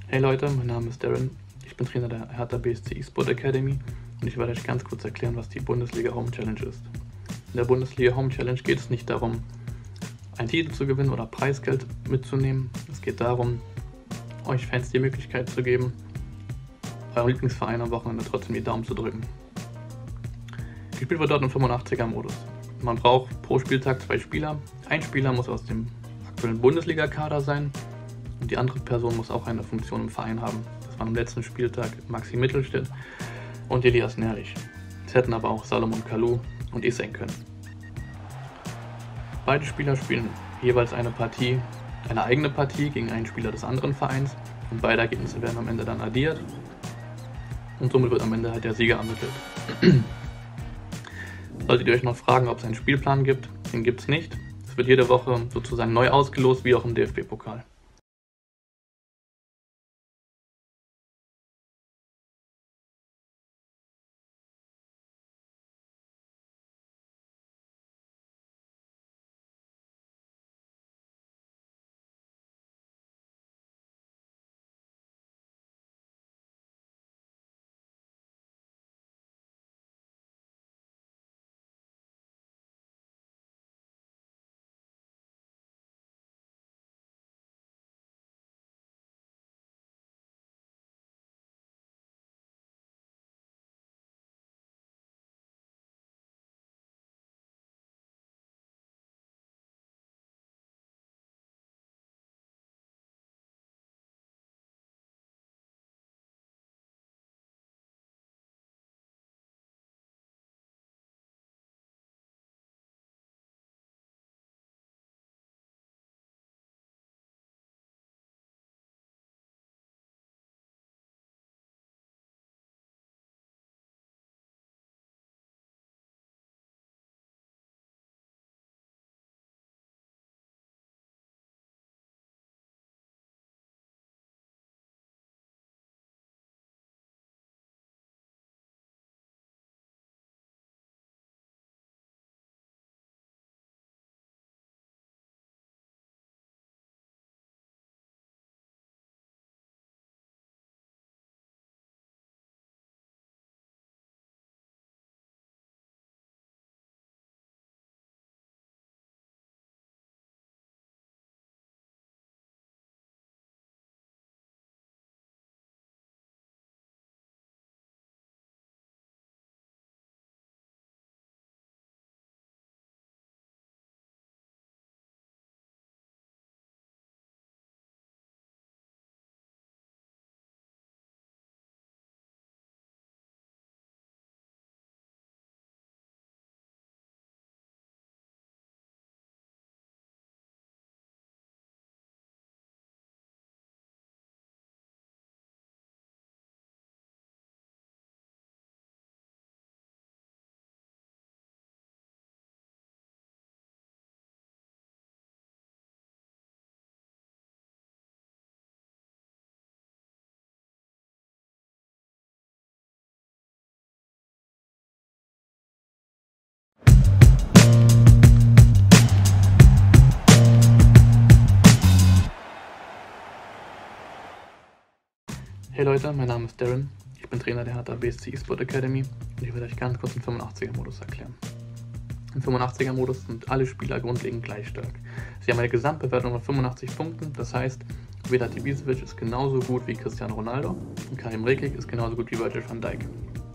Hey Leute, mein Name ist Darren. Ich bin Trainer der Hertha BSC eSport Academy und ich werde euch ganz kurz erklären, was die Bundesliga Home Challenge ist. In der Bundesliga Home Challenge geht es nicht darum, einen Titel zu gewinnen oder Preisgeld mitzunehmen. Es geht darum, euch Fans die Möglichkeit zu geben, eurem Lieblingsverein am Wochenende trotzdem die Daumen zu drücken. Gespielt wird dort im 85er-Modus. Man braucht pro Spieltag 2 Spieler. Ein Spieler muss aus dem aktuellen Bundesliga-Kader sein und die andere Person muss auch eine Funktion im Verein haben. Das waren am letzten Spieltag Maxi Mittelstädt und Elias Nährlich. Es hätten aber auch Salomon Kalou und ich sein können. Beide Spieler spielen jeweils eine eigene Partie gegen einen Spieler des anderen Vereins und beide Ergebnisse werden am Ende dann addiert und somit wird am Ende halt der Sieger ermittelt. Solltet ihr euch noch fragen, ob es einen Spielplan gibt, den gibt es nicht. Es wird jede Woche sozusagen neu ausgelost, wie auch im DFB-Pokal. Hey Leute, mein Name ist Darren. Ich bin Trainer der Hertha BSC eSport Academy und ich werde euch ganz kurz den 85er-Modus erklären. Im 85er-Modus sind alle Spieler grundlegend gleich stark. Sie haben eine Gesamtbewertung von 85 Punkten, das heißt, Vedat Ibisevic ist genauso gut wie Cristiano Ronaldo und Karim Rekik ist genauso gut wie Virgil van Dijk.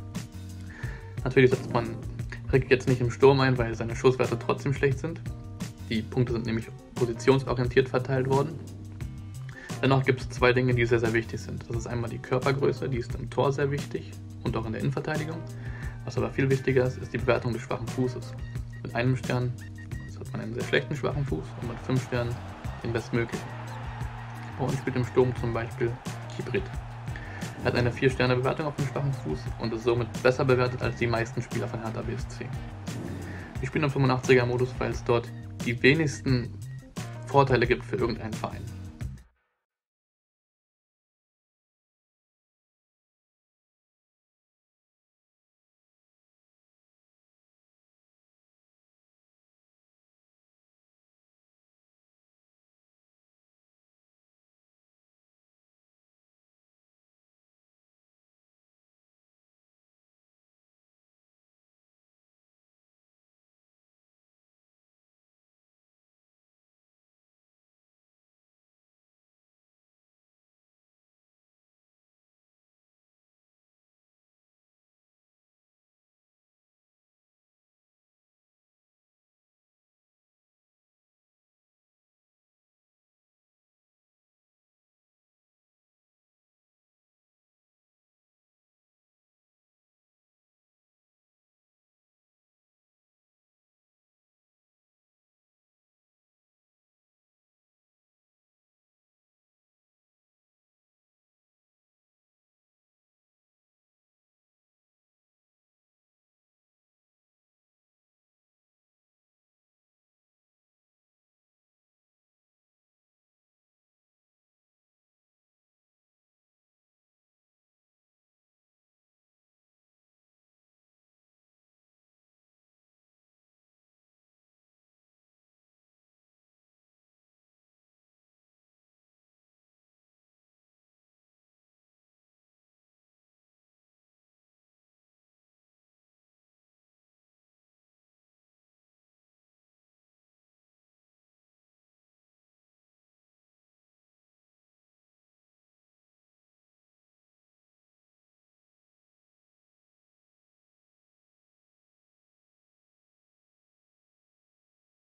Natürlich setzt man Rekik jetzt nicht im Sturm ein, weil seine Schusswerte trotzdem schlecht sind. Die Punkte sind nämlich positionsorientiert verteilt worden. Dennoch gibt es 2 Dinge, die sehr, sehr wichtig sind. Das ist einmal die Körpergröße, die ist im Tor sehr wichtig und auch in der Innenverteidigung. Was aber viel wichtiger ist, ist die Bewertung des schwachen Fußes. Mit einem Stern hat man einen sehr schlechten schwachen Fuß und mit 5 Sternen den bestmöglichen. Bei uns spielt im Sturm zum Beispiel Kibrit. Er hat eine 4-Sterne-Bewertung auf dem schwachen Fuß und ist somit besser bewertet als die meisten Spieler von Hertha BSC. Wir spielen im 85er-Modus, weil es dort die wenigsten Vorteile gibt für irgendeinen Verein.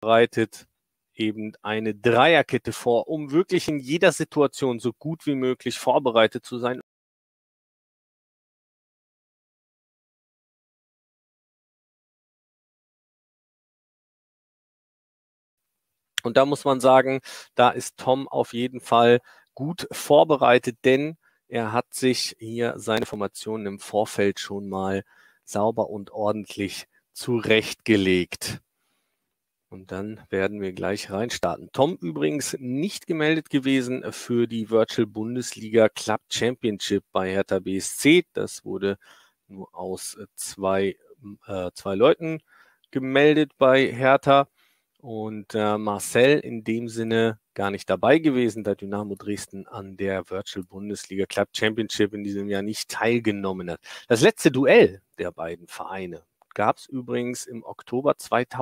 bereitet eben eine Dreierkette vor, um wirklich in jeder Situation so gut wie möglich vorbereitet zu sein. Und da muss man sagen, da ist Tom auf jeden Fall gut vorbereitet, denn er hat sich hier seine Formationen im Vorfeld schon mal sauber und ordentlich zurechtgelegt. Und dann werden wir gleich reinstarten. Tom übrigens nicht gemeldet gewesen für die Virtual Bundesliga Club Championship bei Hertha BSC. Das wurde nur aus zwei Leuten gemeldet bei Hertha. Und Marcel in dem Sinne gar nicht dabei gewesen, da Dynamo Dresden an der Virtual Bundesliga Club Championship in diesem Jahr nicht teilgenommen hat. Das letzte Duell der beiden Vereine gab es übrigens im Oktober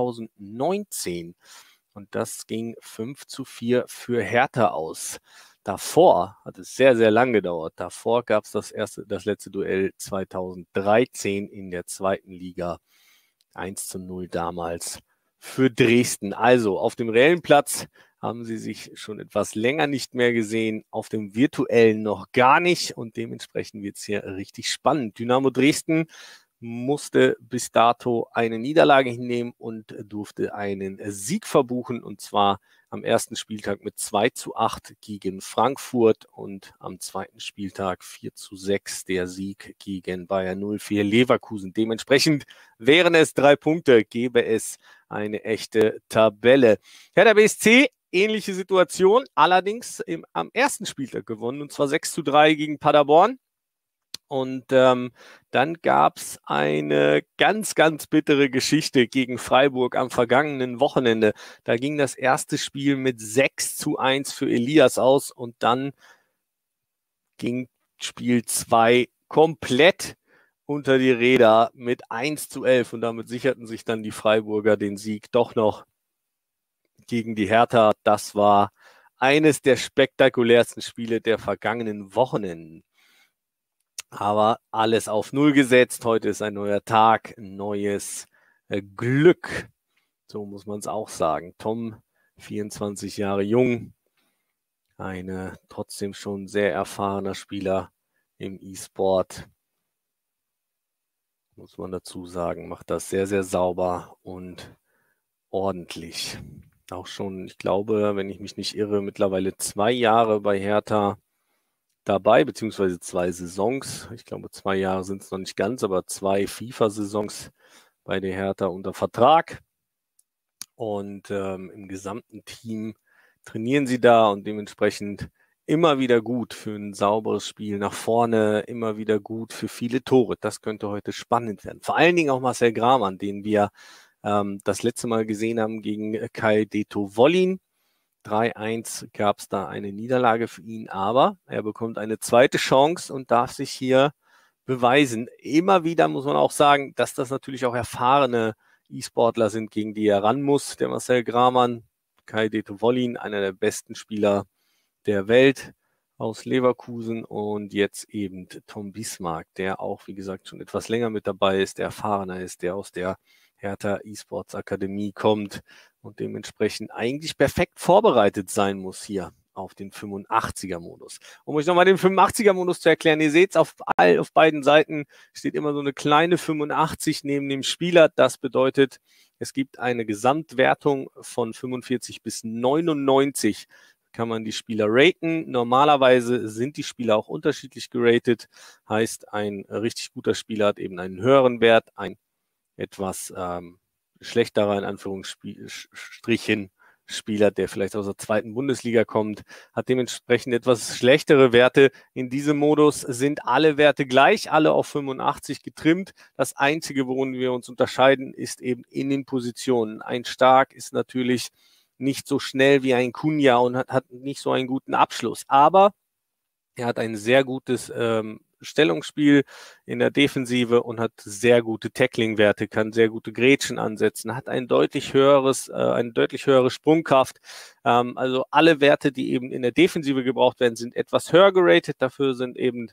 2019 und das ging 5:4 für Hertha aus. Davor hat es sehr, sehr lang gedauert. Davor gab es das letzte Duell 2013 in der zweiten Liga. 1:0 damals für Dresden. Also auf dem reellen Platz haben sie sich schon etwas länger nicht mehr gesehen, auf dem virtuellen noch gar nicht und dementsprechend wird es hier richtig spannend. Dynamo Dresden musste bis dato eine Niederlage hinnehmen und durfte einen Sieg verbuchen und zwar am ersten Spieltag mit 2:8 gegen Frankfurt und am zweiten Spieltag 4:6 der Sieg gegen Bayer 04 Leverkusen. Dementsprechend wären es 3 Punkte, gäbe es eine echte Tabelle. Hertha BSC, ähnliche Situation, allerdings am ersten Spieltag gewonnen und zwar 6:3 gegen Paderborn. Und dann gab es eine ganz, ganz bittere Geschichte gegen Freiburg am vergangenen Wochenende. Da ging das erste Spiel mit 6:1 für Elias aus und dann ging Spiel 2 komplett unter die Räder mit 1:11 und damit sicherten sich dann die Freiburger den Sieg doch noch gegen die Hertha. Das war eines der spektakulärsten Spiele der vergangenen Wochenenden. Aber alles auf Null gesetzt. Heute ist ein neuer Tag, ein neues Glück. So muss man es auch sagen. Tom, 24 Jahre jung, ein trotzdem schon sehr erfahrener Spieler im E-Sport. Muss man dazu sagen, macht das sehr, sehr sauber und ordentlich. Auch schon, ich glaube, wenn ich mich nicht irre, mittlerweile 2 Jahre bei Hertha dabei, beziehungsweise 2 Saisons. Ich glaube, 2 Jahre sind es noch nicht ganz, aber 2 FIFA-Saisons bei der Hertha unter Vertrag. Und im gesamten Team trainieren sie da und dementsprechend immer wieder gut für ein sauberes Spiel nach vorne, immer wieder gut für viele Tore. Das könnte heute spannend werden. Vor allen Dingen auch Marcel Gramann, den wir das letzte Mal gesehen haben gegen Kai Deto Wollin. 3:1 gab es da eine Niederlage für ihn, aber er bekommt eine zweite Chance und darf sich hier beweisen. Immer wieder muss man auch sagen, dass das natürlich auch erfahrene E-Sportler sind, gegen die er ran muss. Der Marcel Gramann, Kai Deto Wollin, einer der besten Spieler der Welt aus Leverkusen und jetzt eben Tom Bismarck, der auch, wie gesagt, schon etwas länger mit dabei ist, der erfahrener ist, der aus der Hertha E-Sports Akademie kommt und dementsprechend eigentlich perfekt vorbereitet sein muss hier auf den 85er-Modus. Um euch nochmal den 85er-Modus zu erklären, ihr seht es auf beiden Seiten steht immer so eine kleine 85 neben dem Spieler. Das bedeutet, es gibt eine Gesamtwertung von 45 bis 99 kann man die Spieler raten. Normalerweise sind die Spieler auch unterschiedlich geratet. Heißt, ein richtig guter Spieler hat eben einen höheren Wert, ein etwas schlechterer, in Anführungsstrichen, Spieler, der vielleicht aus der zweiten Bundesliga kommt, hat dementsprechend etwas schlechtere Werte. In diesem Modus sind alle Werte gleich, alle auf 85 getrimmt. Das Einzige, worin wir uns unterscheiden, ist eben in den Positionen. Ein Stark ist natürlich nicht so schnell wie ein Cunha und hat nicht so einen guten Abschluss. Aber er hat ein sehr gutes Stellungsspiel in der Defensive und hat sehr gute Tackling-Werte, kann sehr gute Grätschen ansetzen, hat eine deutlich höhere Sprungkraft. Also alle Werte, die eben in der Defensive gebraucht werden, sind etwas höher geratet. Dafür sind eben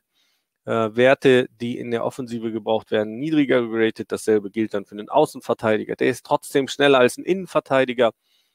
Werte, die in der Offensive gebraucht werden, niedriger geratet. Dasselbe gilt dann für den Außenverteidiger. Der ist trotzdem schneller als ein Innenverteidiger.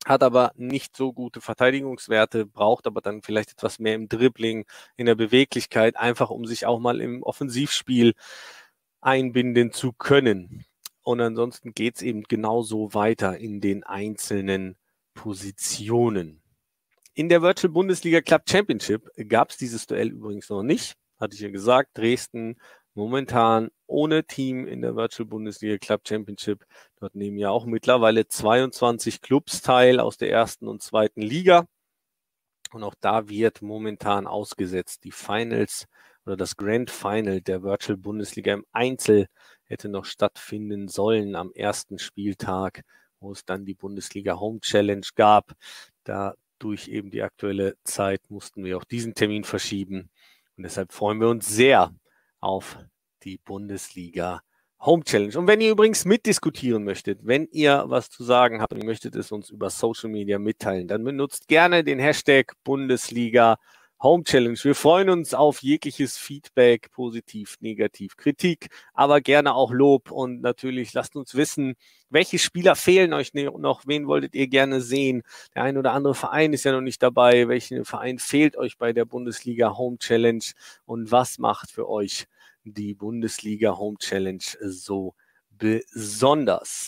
hat aber nicht so gute Verteidigungswerte, braucht aber dann vielleicht etwas mehr im Dribbling, in der Beweglichkeit, einfach um sich auch mal im Offensivspiel einbinden zu können. Und ansonsten geht es eben genauso weiter in den einzelnen Positionen. In der Virtual Bundesliga Club Championship gab es dieses Duell übrigens noch nicht, hatte ich ja gesagt. Dresden momentan ohne Team in der Virtual Bundesliga Club Championship. Dort nehmen ja auch mittlerweile 22 Clubs teil aus der ersten und zweiten Liga. Und auch da wird momentan ausgesetzt. Die Finals oder das Grand Final der Virtual Bundesliga im Einzel hätte noch stattfinden sollen am ersten Spieltag, wo es dann die Bundesliga Home Challenge gab. Durch eben die aktuelle Zeit mussten wir auch diesen Termin verschieben. Und deshalb freuen wir uns sehr auf die Bundesliga Home Challenge. Und wenn ihr übrigens mitdiskutieren möchtet, wenn ihr was zu sagen habt und ihr möchtet es uns über Social Media mitteilen, dann benutzt gerne den Hashtag Bundesliga Home Challenge. Wir freuen uns auf jegliches Feedback, positiv, negativ, Kritik, aber gerne auch Lob. Und natürlich lasst uns wissen, welche Spieler fehlen euch noch? Wen wolltet ihr gerne sehen? Der ein oder andere Verein ist ja noch nicht dabei. Welchen Verein fehlt euch bei der Bundesliga Home Challenge? Und was macht für euch die Bundesliga Home Challenge so besonders?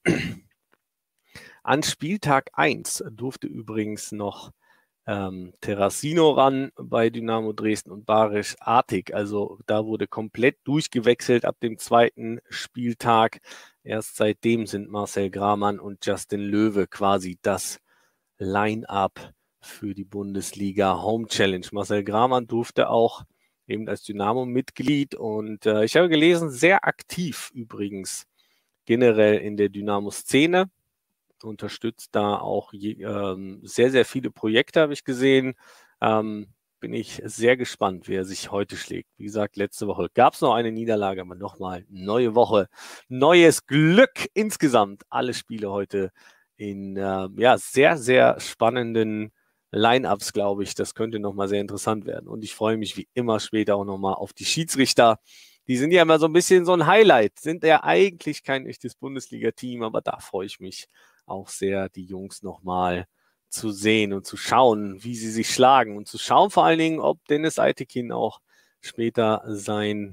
An Spieltag 1 durfte übrigens noch Terracino ran bei Dynamo Dresden und Barisch Artig. Also da wurde komplett durchgewechselt ab dem zweiten Spieltag. Erst seitdem sind Marcel Gramann und Justin Löwe quasi das Line-up für die Bundesliga Home Challenge. Marcel Gramann durfte auch eben als Dynamo-Mitglied und ich habe gelesen, sehr aktiv übrigens generell in der Dynamo-Szene. Unterstützt da auch sehr, sehr viele Projekte, habe ich gesehen. Bin ich sehr gespannt, wie er sich heute schlägt. Wie gesagt, letzte Woche gab es noch eine Niederlage, aber nochmal neue Woche, neues Glück insgesamt. Alle Spiele heute in sehr, sehr spannenden Line-Ups, glaube ich. Das könnte nochmal sehr interessant werden. Und ich freue mich wie immer später auch nochmal auf die Schiedsrichter. Die sind ja immer so ein bisschen so ein Highlight. Sind ja eigentlich kein echtes Bundesliga-Team, aber da freue ich mich auch sehr, die Jungs nochmal zu sehen und zu schauen, wie sie sich schlagen und zu schauen vor allen Dingen, ob Dennis Eitekin auch später seine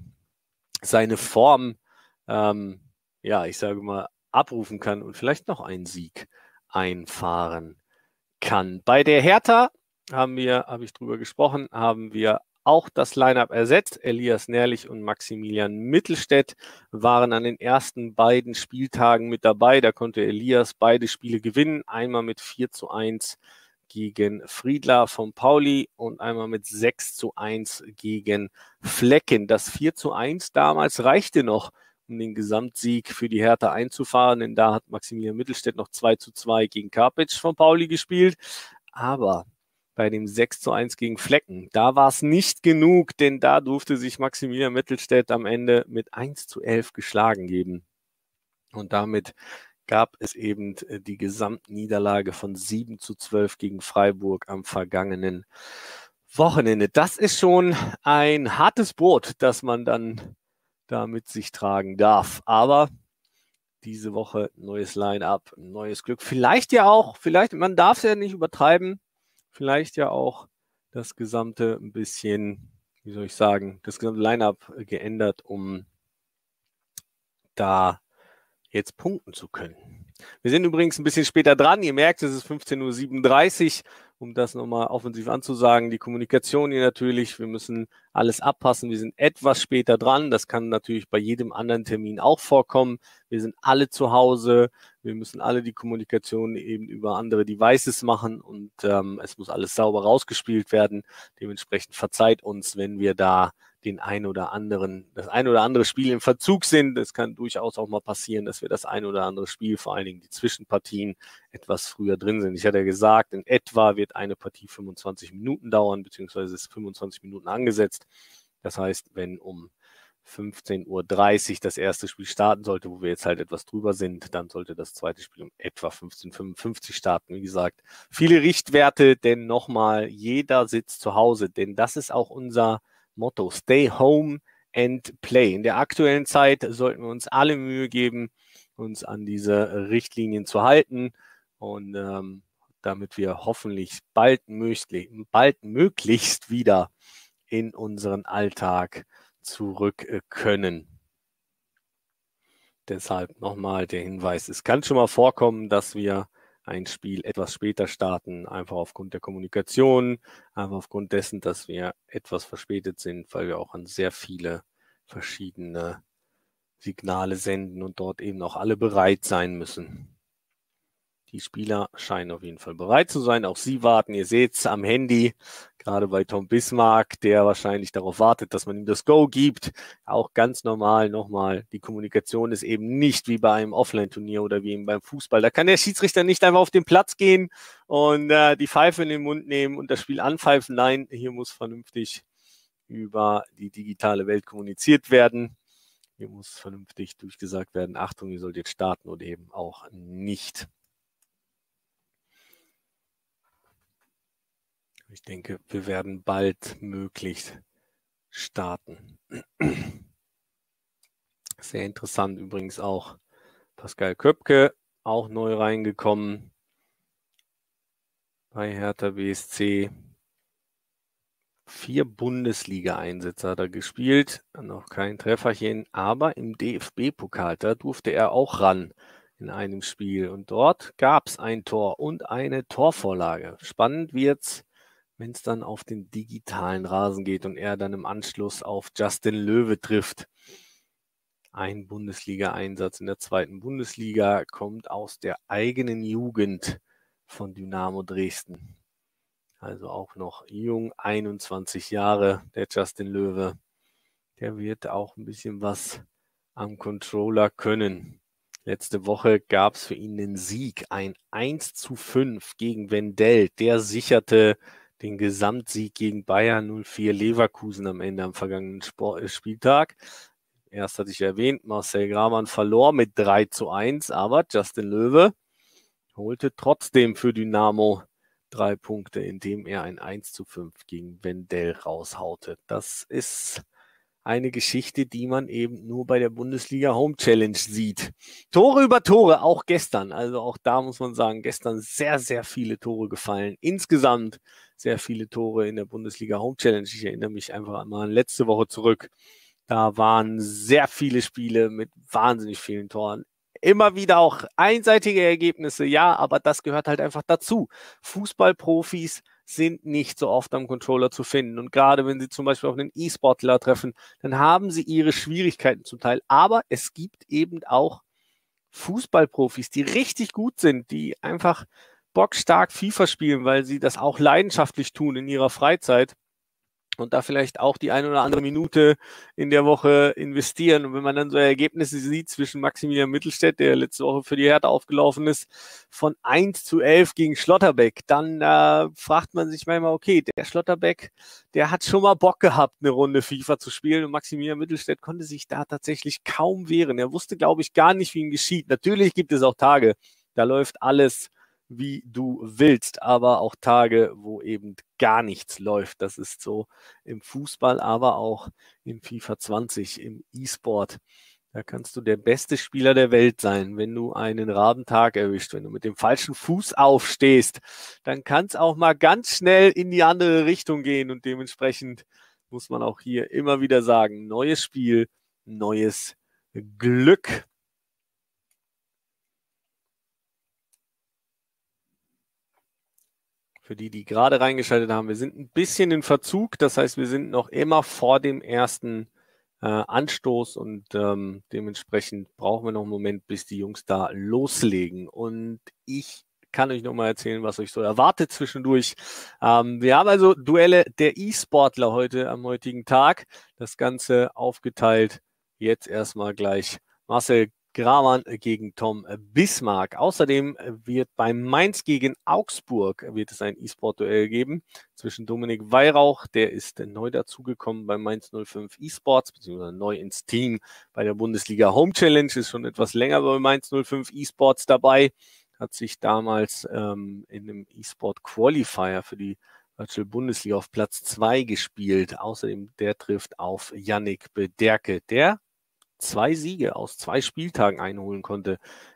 Form, ich sage mal, abrufen kann und vielleicht noch einen Sieg einfahren kann. Bei der Hertha habe ich drüber gesprochen, haben wir auch das Line-up ersetzt. Elias Nährlich und Maximilian Mittelstädt waren an den ersten beiden Spieltagen mit dabei. Da konnte Elias beide Spiele gewinnen. Einmal mit 4:1 gegen Friedler von Pauli und einmal mit 6:1 gegen Flecken. Das 4:1 damals reichte noch, um den Gesamtsieg für die Hertha einzufahren, denn da hat Maximilian Mittelstädt noch 2:2 gegen Karpic von Pauli gespielt. Aber bei dem 6:1 gegen Flecken, da war es nicht genug, denn da durfte sich Maximilian Mittelstädt am Ende mit 1:11 geschlagen geben. Und damit gab es eben die Gesamtniederlage von 7:12 gegen Freiburg am vergangenen Wochenende. Das ist schon ein hartes Brot, das man dann da mit sich tragen darf. Aber diese Woche neues Line-up, neues Glück. Man darf es ja nicht übertreiben, vielleicht ja auch das gesamte ein bisschen, das gesamte Line-up geändert, um da jetzt punkten zu können. Wir sind übrigens ein bisschen später dran. Ihr merkt, es ist 15:37 Uhr, um das nochmal offensiv anzusagen. Die Kommunikation hier natürlich, wir müssen alles abpassen. Wir sind etwas später dran. Das kann natürlich bei jedem anderen Termin auch vorkommen. Wir sind alle zu Hause. Wir müssen alle die Kommunikation eben über andere Devices machen und es muss alles sauber rausgespielt werden. Dementsprechend verzeiht uns, wenn wir da das ein oder andere Spiel im Verzug sind. Es kann durchaus auch mal passieren, dass wir das ein oder andere Spiel, vor allen Dingen die Zwischenpartien, etwas früher drin sind. Ich hatte ja gesagt, in etwa wird eine Partie 25 Minuten dauern, beziehungsweise ist 25 Minuten angesetzt. Das heißt, wenn um 15:30 Uhr das erste Spiel starten sollte, wo wir jetzt halt etwas drüber sind, dann sollte das zweite Spiel um etwa 15:55 starten. Wie gesagt, viele Richtwerte, denn nochmal, jeder sitzt zu Hause, denn das ist auch unser Motto, stay home and play. In der aktuellen Zeit sollten wir uns alle Mühe geben, uns an diese Richtlinien zu halten. und damit wir hoffentlich bald möglichst wieder in unseren Alltag zurück können. Deshalb nochmal der Hinweis, es kann schon mal vorkommen, dass wir ein Spiel etwas später starten, einfach aufgrund der Kommunikation, einfach aufgrund dessen, dass wir etwas verspätet sind, weil wir auch an sehr viele verschiedene Signale senden und dort eben auch alle bereit sein müssen. Die Spieler scheinen auf jeden Fall bereit zu sein. Auch sie warten. Ihr seht es am Handy, gerade bei Tom Bismarck, der wahrscheinlich darauf wartet, dass man ihm das Go gibt. Auch ganz normal nochmal. Die Kommunikation ist eben nicht wie bei einem Offline-Turnier oder wie eben beim Fußball. Da kann der Schiedsrichter nicht einfach auf den Platz gehen und die Pfeife in den Mund nehmen und das Spiel anpfeifen. Nein, hier muss vernünftig über die digitale Welt kommuniziert werden. Hier muss vernünftig durchgesagt werden, Achtung, ihr sollt jetzt starten oder eben auch nicht. Ich denke, wir werden bald möglichst starten. Sehr interessant übrigens auch Pascal Köpke, auch neu reingekommen bei Hertha BSC. 4 Bundesliga-Einsätze hat er gespielt, noch kein Trefferchen, aber im DFB-Pokal, da durfte er auch ran in einem Spiel. Und dort gab es ein Tor und eine Torvorlage. Spannend wird's, wenn es dann auf den digitalen Rasen geht und er dann im Anschluss auf Justin Löwe trifft. Ein Bundesliga-Einsatz in der 2. Bundesliga, kommt aus der eigenen Jugend von Dynamo Dresden. Also auch noch jung, 21 Jahre, der Justin Löwe. Der wird auch ein bisschen was am Controller können. Letzte Woche gab es für ihn den Sieg, ein 1:5 gegen Wendell. Der sicherte den Gesamtsieg gegen Bayern 04 Leverkusen am Ende am vergangenen Spieltag. Erst hatte ich erwähnt, Marcel Gramann verlor mit 3:1, aber Justin Löwe holte trotzdem für Dynamo 3 Punkte, indem er ein 1:5 gegen Wendell raushaute. Das ist eine Geschichte, die man eben nur bei der Bundesliga Home Challenge sieht. Tore über Tore, auch gestern. Also auch da muss man sagen, gestern sehr, sehr viele Tore gefallen. Insgesamt sehr viele Tore in der Bundesliga Home Challenge. Ich erinnere mich einfach mal an letzte Woche zurück. Da waren sehr viele Spiele mit wahnsinnig vielen Toren. Immer wieder auch einseitige Ergebnisse, ja, aber das gehört halt einfach dazu. Fußballprofis sind nicht so oft am Controller zu finden. Und gerade wenn sie zum Beispiel auf einen E-Sportler treffen, dann haben sie ihre Schwierigkeiten zum Teil. Aber es gibt eben auch Fußballprofis, die richtig gut sind, die einfach bockstark FIFA spielen, weil sie das auch leidenschaftlich tun in ihrer Freizeit. Und da vielleicht auch die eine oder andere Minute in der Woche investieren. Und wenn man dann so Ergebnisse sieht zwischen Maximilian Mittelstädt, der letzte Woche für die Hertha aufgelaufen ist, von 1:11 gegen Schlotterbeck, dann fragt man sich manchmal, okay, der Schlotterbeck, der hat schon mal Bock gehabt, eine Runde FIFA zu spielen. Und Maximilian Mittelstädt konnte sich da tatsächlich kaum wehren. Er wusste, glaube ich, gar nicht, wie ihm geschieht. Natürlich gibt es auch Tage, da läuft alles wie du willst, aber auch Tage, wo eben gar nichts läuft. Das ist so im Fußball, aber auch im FIFA 20, im E-Sport. Da kannst du der beste Spieler der Welt sein. Wenn du einen Rabentag erwischt, wenn du mit dem falschen Fuß aufstehst, dann kann es auch mal ganz schnell in die andere Richtung gehen. Und dementsprechend muss man auch hier immer wieder sagen, neues Spiel, neues Glück. Für die, die gerade reingeschaltet haben, wir sind ein bisschen in Verzug. Das heißt, wir sind noch immer vor dem ersten Anstoß und dementsprechend brauchen wir noch einen Moment, bis die Jungs da loslegen. Und ich kann euch noch mal erzählen, was euch so erwartet zwischendurch. Wir haben also Duelle der E-Sportler heute am heutigen Tag. Das Ganze aufgeteilt. Jetzt erstmal gleich Marcel Gramann gegen Tom Bismarck. Außerdem wird bei Mainz gegen Augsburg wird es ein E-Sport-Duell geben zwischen Dominik Weihrauch, der ist neu dazugekommen bei Mainz 05 E-Sports, beziehungsweise neu ins Team bei der Bundesliga Home Challenge, ist schon etwas länger bei Mainz 05 E-Sports dabei, hat sich damals in einem E-Sport Qualifier für die Virtual Bundesliga auf Platz 2 gespielt. Außerdem der trifft auf Yannick Bederke, der 2 Siege aus 2 Spieltagen einholen konnte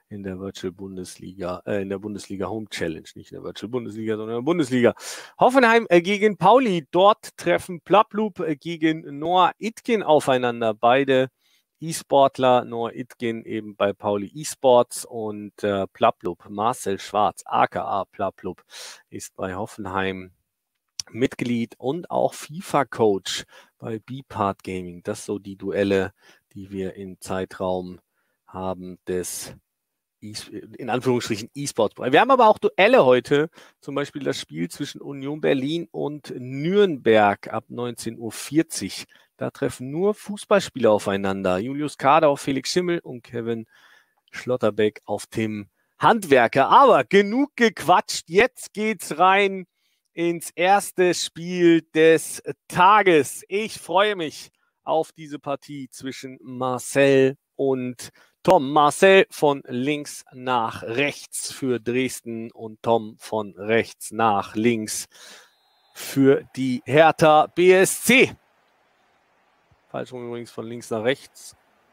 in der Virtual Bundesliga, in der Bundesliga Home Challenge, nicht in der Virtual Bundesliga, sondern in der Bundesliga. Hoffenheim gegen Pauli, dort treffen Plavloop gegen Noah Itkin aufeinander. Beide E-Sportler, Noah Itkin eben bei Pauli eSports und Plavloop, Marcel Schwarz, aka Plavloop, ist bei Hoffenheim Mitglied und auch FIFA-Coach bei B-Part Gaming. Das so die Duelle, die wir im Zeitraum haben des in Anführungsstrichen E-Sports. Wir haben aber auch Duelle heute, zum Beispiel das Spiel zwischen Union Berlin und Nürnberg ab 19:40 Uhr. Da treffen nur Fußballspieler aufeinander. Julius Kader auf Felix Schimmel und Kevin Schlotterbeck auf Tim Handwerker. Aber genug gequatscht, jetzt geht's rein ins erste Spiel des Tages. Ich freue mich auf diese Partie zwischen Marcel und Tom. Marcel von links nach rechts für Dresden und Tom von rechts nach links für die Hertha BSC. Falsch rum übrigens, von links nach rechts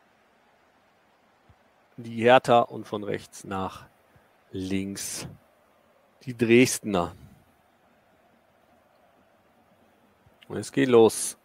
die Hertha und von rechts nach links die Dresdner. Und es geht los.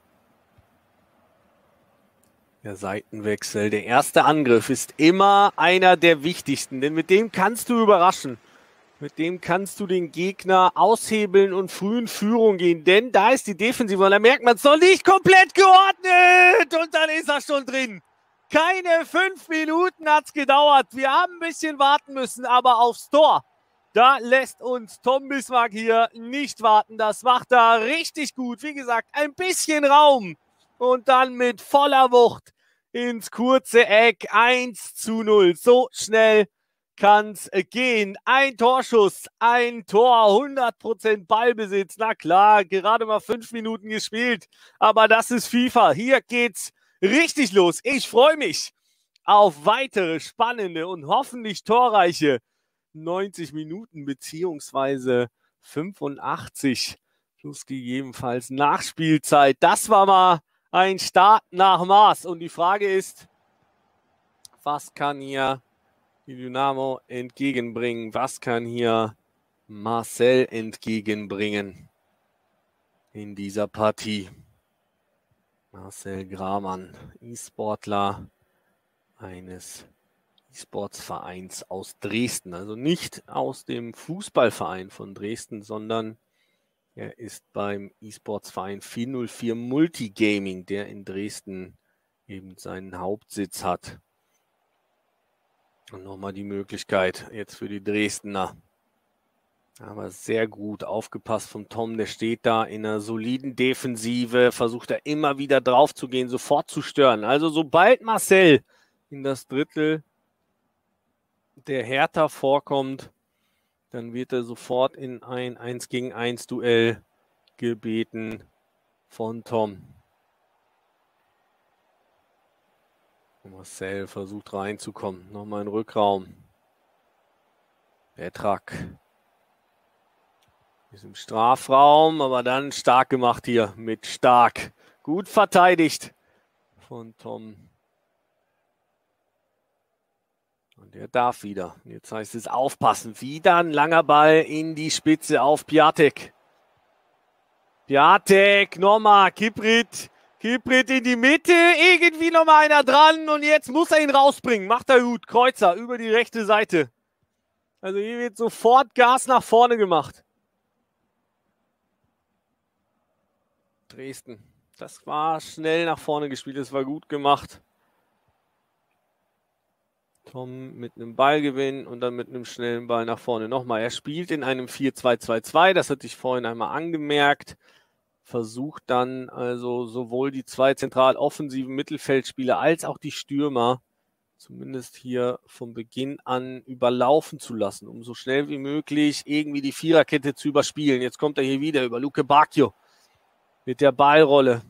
Der Seitenwechsel. Der erste Angriff ist immer einer der wichtigsten, denn mit dem kannst du überraschen. Mit dem kannst du den Gegner aushebeln und früh in Führung gehen, denn da ist die Defensive und da merkt man es noch nicht komplett geordnet und dann ist er schon drin. Keine 5 Minuten hat es gedauert. Wir haben ein bisschen warten müssen, aber aufs Tor, da lässt uns Tom Bismarck hier nicht warten. Das macht er richtig gut. Wie gesagt, ein bisschen Raum. Und dann mit voller Wucht ins kurze Eck 1:0. So schnell kann es gehen. Ein Torschuss, ein Tor, 100% Ballbesitz. Na klar, gerade mal 5 Minuten gespielt. Aber das ist FIFA. Hier geht's richtig los. Ich freue mich auf weitere spannende und hoffentlich torreiche 90 Minuten beziehungsweise 85 plus gegebenenfalls Nachspielzeit. Das war mal ein Start nach Maß. Und die Frage ist, was kann hier die Dynamo entgegenbringen? Was kann hier Marcel entgegenbringen in dieser Partie? Marcel Gramann, E-Sportler eines E-Sports-Vereins aus Dresden. Also nicht aus dem Fußballverein von Dresden, sondern er ist beim E-Sports-Verein 404 Multigaming, der in Dresden eben seinen Hauptsitz hat. Und nochmal die Möglichkeit jetzt für die Dresdner. Aber sehr gut aufgepasst von Tom, der steht da in einer soliden Defensive, versucht er immer wieder drauf zu gehen, sofort zu stören. Also sobald Marcel in das Drittel der Hertha vorkommt, dann wird er sofort in ein 1-gegen-1 Duell gebeten von Tom. Marcel versucht reinzukommen. Nochmal in den Rückraum. Petrak ist im Strafraum, aber dann stark gemacht hier mit Stark. Gut verteidigt von Tom. Und er darf wieder. Jetzt heißt es aufpassen. Wieder ein langer Ball in die Spitze auf Piatek. Piatek, nochmal, Kiprit in die Mitte, irgendwie nochmal einer dran und jetzt muss er ihn rausbringen. Macht er gut, Kreuzer über die rechte Seite. Also hier wird sofort Gas nach vorne gemacht. Dresden, das war schnell nach vorne gespielt, das war gut gemacht. Tom mit einem Ballgewinn und dann mit einem schnellen Ball nach vorne. Nochmal, er spielt in einem 4-2-2-2, das hatte ich vorhin einmal angemerkt. Versucht dann also sowohl die zwei zentral offensiven Mittelfeldspieler als auch die Stürmer zumindest hier von Beginn an überlaufen zu lassen, um so schnell wie möglich irgendwie die Viererkette zu überspielen. Jetzt kommt er hier wieder über Luke Bacchio mit der Ballrolle.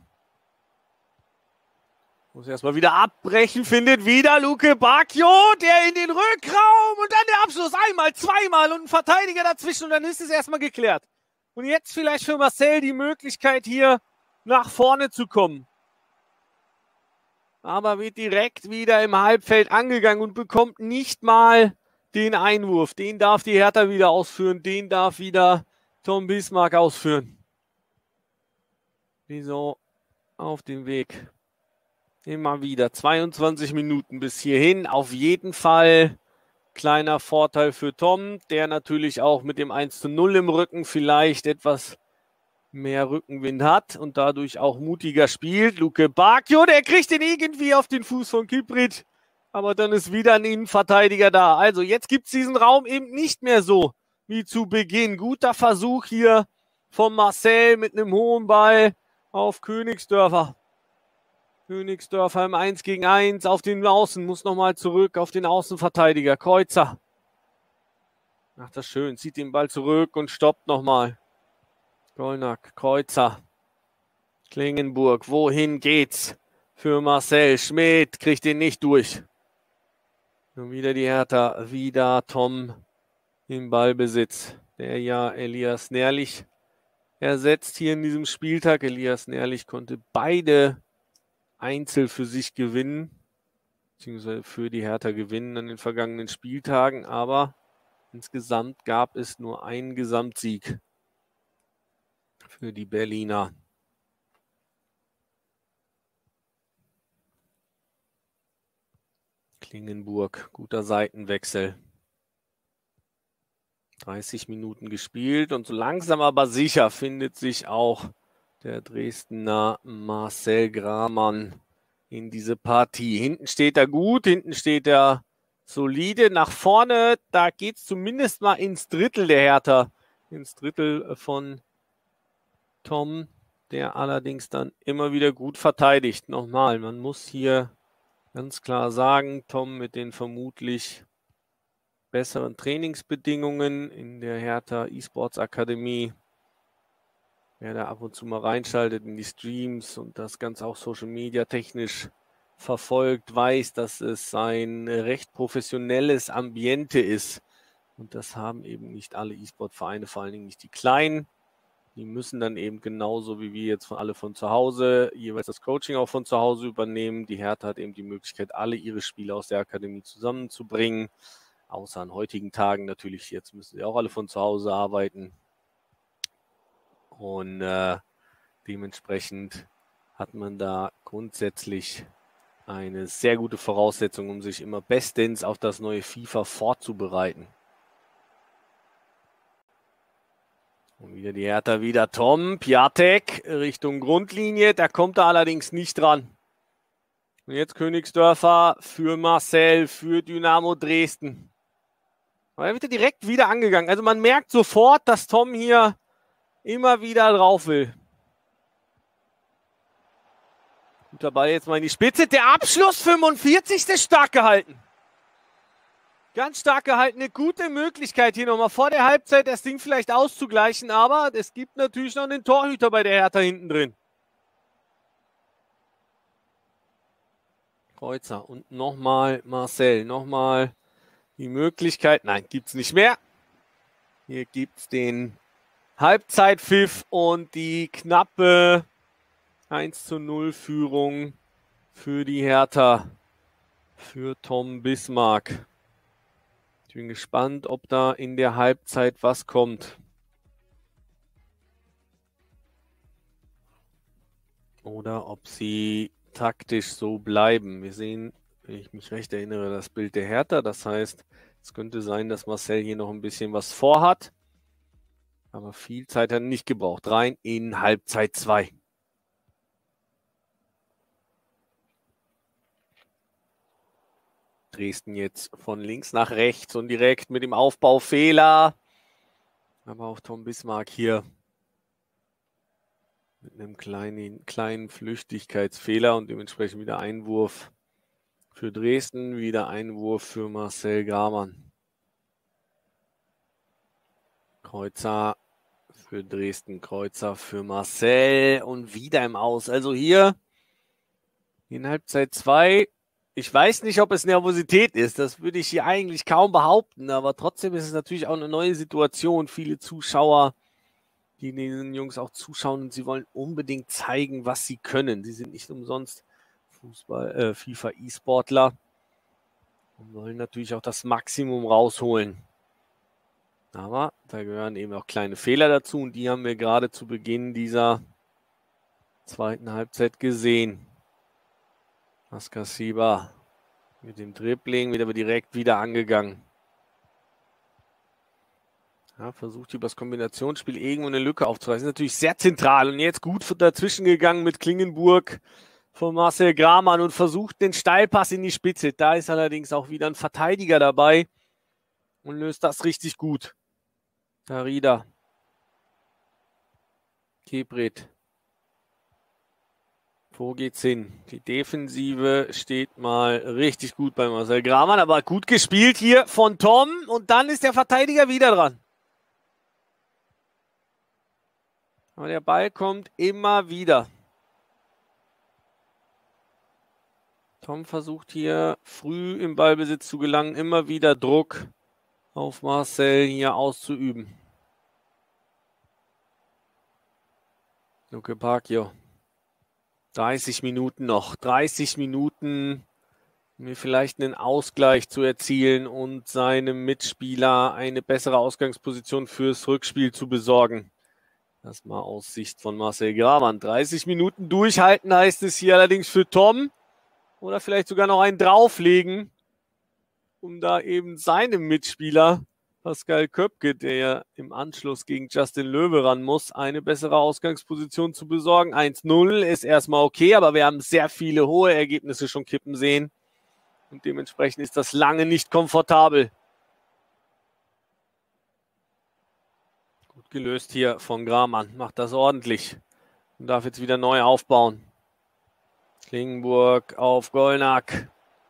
Muss erstmal wieder abbrechen, findet wieder Luke Bacchio, der in den Rückraum und dann der Abschluss. Einmal, zweimal und ein Verteidiger dazwischen und dann ist es erstmal geklärt. Und jetzt vielleicht für Marcel die Möglichkeit, hier nach vorne zu kommen. Aber wird direkt wieder im Halbfeld angegangen und bekommt nicht mal den Einwurf, den darf die Hertha wieder ausführen, den darf wieder Tom Bismarck ausführen. Wieso auf dem Weg? Immer wieder 22 Minuten bis hierhin. Auf jeden Fall kleiner Vorteil für Tom, der natürlich auch mit dem 1:0 im Rücken vielleicht etwas mehr Rückenwind hat und dadurch auch mutiger spielt. Luke Bacchio, der kriegt den irgendwie auf den Fuß von Kiprit, aber dann ist wieder ein Innenverteidiger da. Also jetzt gibt es diesen Raum eben nicht mehr so wie zu Beginn. Guter Versuch hier von Marcel mit einem hohen Ball auf Königsdörfer. Königsdörfer im 1 gegen 1 auf den Außen, muss nochmal zurück auf den Außenverteidiger. Kreuzer macht das schön, zieht den Ball zurück und stoppt nochmal. Gollnack, Kreuzer, Klingenburg, wohin geht's für Marcel? Schmidt kriegt den nicht durch. Und wieder die Hertha, wieder Tom im Ballbesitz, der ja Elias Nährlich ersetzt hier in diesem Spieltag. Elias Nährlich konnte beide Einzel für sich gewinnen, beziehungsweise für die Hertha gewinnen an den vergangenen Spieltagen, aber insgesamt gab es nur einen Gesamtsieg für die Berliner. Klingenburg, guter Seitenwechsel. 30 Minuten gespielt und so langsam aber sicher findet sich auch der Dresdner Marcel Gramann in diese Partie. Hinten steht er gut, hinten steht er solide. Nach vorne, da geht es zumindest mal ins Drittel der Hertha. Ins Drittel von Tom, der allerdings dann immer wieder gut verteidigt. Nochmal, man muss hier ganz klar sagen, Tom mit den vermutlich besseren Trainingsbedingungen in der Hertha E-Sports Akademie. Wer da ab und zu mal reinschaltet in die Streams und das Ganze auch Social Media technisch verfolgt, weiß, dass es ein recht professionelles Ambiente ist. Und das haben eben nicht alle E-Sport-Vereine, vor allen Dingen nicht die kleinen. Die müssen dann eben genauso wie wir jetzt alle von zu Hause jeweils das Coaching auch von zu Hause übernehmen. Die Hertha hat eben die Möglichkeit, alle ihre Spieler aus der Akademie zusammenzubringen. Außer an heutigen Tagen natürlich, jetzt müssen sie auch alle von zu Hause arbeiten. Und dementsprechend hat man da grundsätzlich eine sehr gute Voraussetzung, um sich immer bestens auf das neue FIFA vorzubereiten. Und wieder die Hertha, wieder Tom, Piatek Richtung Grundlinie, da kommt er allerdings nicht dran. Und jetzt Königsdörfer für Marcel, für Dynamo Dresden. Aber er wird direkt wieder angegangen. Also man merkt sofort, dass Tom hier immer wieder drauf will. Guter Ball jetzt mal in die Spitze. Der Abschluss 45. stark gehalten. Ganz stark gehalten. Eine gute Möglichkeit hier nochmal vor der Halbzeit das Ding vielleicht auszugleichen. Aber es gibt natürlich noch einen Torhüter bei der Hertha hinten drin. Kreuzer und nochmal Marcel. Nochmal die Möglichkeit. Nein, gibt es nicht mehr. Hier gibt es den Halbzeitpfiff und die knappe 1:0 Führung für die Hertha, für Tom Bismarck. Ich bin gespannt, ob da in der Halbzeit was kommt. Oder ob sie taktisch so bleiben. Wir sehen, wenn ich mich recht erinnere, das Bild der Hertha. Das heißt, es könnte sein, dass Marcel hier noch ein bisschen was vorhat. Aber viel Zeit hat er nicht gebraucht. Rein in Halbzeit 2. Dresden jetzt von links nach rechts und direkt mit dem Aufbaufehler. Aber auch Tom Bismarck hier mit einem kleinen Flüchtigkeitsfehler und dementsprechend wieder Einwurf für Dresden, wieder Einwurf für Marcel Gramann. Kreuzer für Dresden, Kreuzer für Marcel und wieder im Aus. Also hier in Halbzeit 2. Ich weiß nicht, ob es Nervosität ist. Das würde ich hier eigentlich kaum behaupten. Aber trotzdem ist es natürlich auch eine neue Situation. Viele Zuschauer, die den Jungs auch zuschauen und sie wollen unbedingt zeigen, was sie können. Sie sind nicht umsonst FIFA-E-Sportler. Und wollen natürlich auch das Maximum rausholen. Aber da gehören eben auch kleine Fehler dazu und die haben wir gerade zu Beginn dieser zweiten Halbzeit gesehen. Askasiba mit dem Dribbling wird aber direkt wieder angegangen. Ja, versucht über das Kombinationsspiel irgendwo eine Lücke aufzureißen. Ist natürlich sehr zentral und jetzt gut dazwischen gegangen mit Klingenburg von Marcel Gramann und versucht den Steilpass in die Spitze. Da ist allerdings auch wieder ein Verteidiger dabei und löst das richtig gut. Darida. Kebret. Wo geht's hin? Die Defensive steht mal richtig gut bei Marcel Gramann, aber gut gespielt hier von Tom und dann ist der Verteidiger wieder dran. Aber der Ball kommt immer wieder. Tom versucht hier früh im Ballbesitz zu gelangen, immer wieder Druck auf Marcel hier auszuüben. Luke Bacchio. 30 Minuten noch. 30 Minuten, um mir vielleicht einen Ausgleich zu erzielen und seinem Mitspieler eine bessere Ausgangsposition fürs Rückspiel zu besorgen. Das mal aus Sicht von Marcel Gramann. 30 Minuten durchhalten heißt es hier allerdings für Tom. Oder vielleicht sogar noch einen drauflegen, um da eben seinem Mitspieler Pascal Köpke, der ja im Anschluss gegen Justin Löwe ran muss, eine bessere Ausgangsposition zu besorgen. 1-0 ist erstmal okay, aber wir haben sehr viele hohe Ergebnisse schon kippen sehen. Und dementsprechend ist das lange nicht komfortabel. Gut gelöst hier von Gramann. Macht das ordentlich. Und darf jetzt wieder neu aufbauen. Klingenburg auf Gollnack.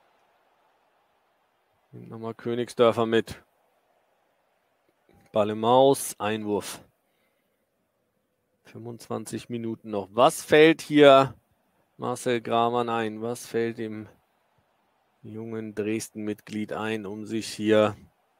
Nimmt nochmal Königsdörfer mit. Ball im Maus, Einwurf. 25 Minuten noch. Was fällt hier Marcel Gramann ein? Was fällt dem jungen Dresden-Mitglied ein, um sich hier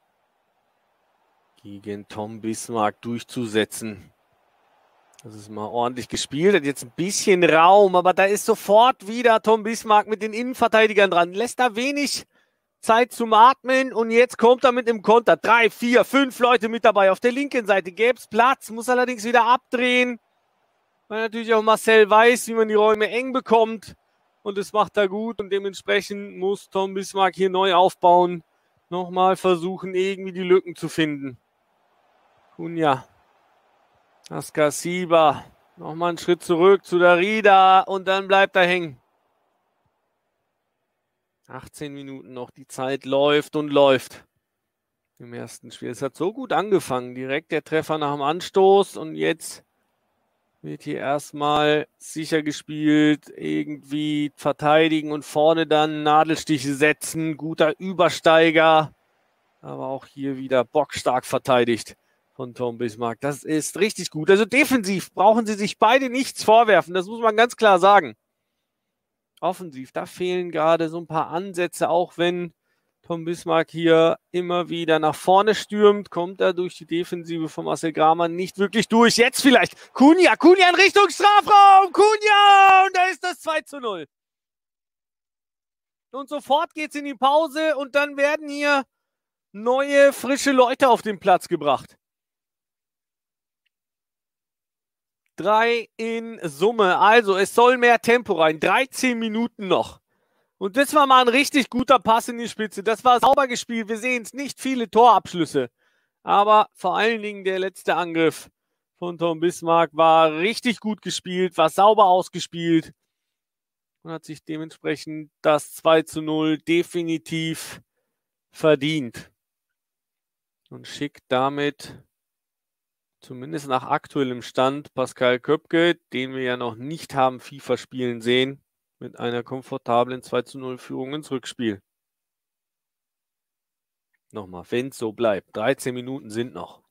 gegen Tom Bismarck durchzusetzen? Das ist mal ordentlich gespielt, hat jetzt ein bisschen Raum, aber da ist sofort wieder Tom Bismarck mit den Innenverteidigern dran. Lässt da wenig Zeit zum Atmen und jetzt kommt er mit einem Konter. 3, 4, 5 Leute mit dabei. Auf der linken Seite gäbe es Platz, muss allerdings wieder abdrehen, weil natürlich auch Marcel weiß, wie man die Räume eng bekommt und das macht er gut und dementsprechend muss Tom Bismarck hier neu aufbauen. Nochmal versuchen, irgendwie die Lücken zu finden. Cunha. Askasiba. Nochmal einen Schritt zurück zu Darida und dann bleibt er hängen. 18 Minuten noch, die Zeit läuft und läuft im ersten Spiel. Es hat so gut angefangen, direkt der Treffer nach dem Anstoß und jetzt wird hier erstmal sicher gespielt, irgendwie verteidigen und vorne dann Nadelstiche setzen, guter Übersteiger, aber auch hier wieder bockstark verteidigt von Tom Bismarck. Das ist richtig gut. Also defensiv brauchen sie sich beide nichts vorwerfen, das muss man ganz klar sagen. Offensiv, da fehlen gerade so ein paar Ansätze, auch wenn Tom Bismarck hier immer wieder nach vorne stürmt, kommt er durch die Defensive von Marcel Gramann nicht wirklich durch. Jetzt vielleicht Cunha in Richtung Strafraum, Cunha und da ist das 2-0. Und sofort geht's in die Pause und dann werden hier neue, frische Leute auf den Platz gebracht. 3 in Summe. Also es soll mehr Tempo rein. 13 Minuten noch. Und das war mal ein richtig guter Pass in die Spitze. Das war sauber gespielt. Wir sehen es, nicht viele Torabschlüsse. Aber vor allen Dingen der letzte Angriff von Tom Bismarck war richtig gut gespielt, war sauber ausgespielt und hat sich dementsprechend das 2-0 definitiv verdient. Und schickt damit zumindest nach aktuellem Stand Pascal Köpke, den wir ja noch nicht haben FIFA spielen sehen, mit einer komfortablen 2-0-Führung ins Rückspiel. Nochmal, wenn es so bleibt. 13 Minuten sind noch.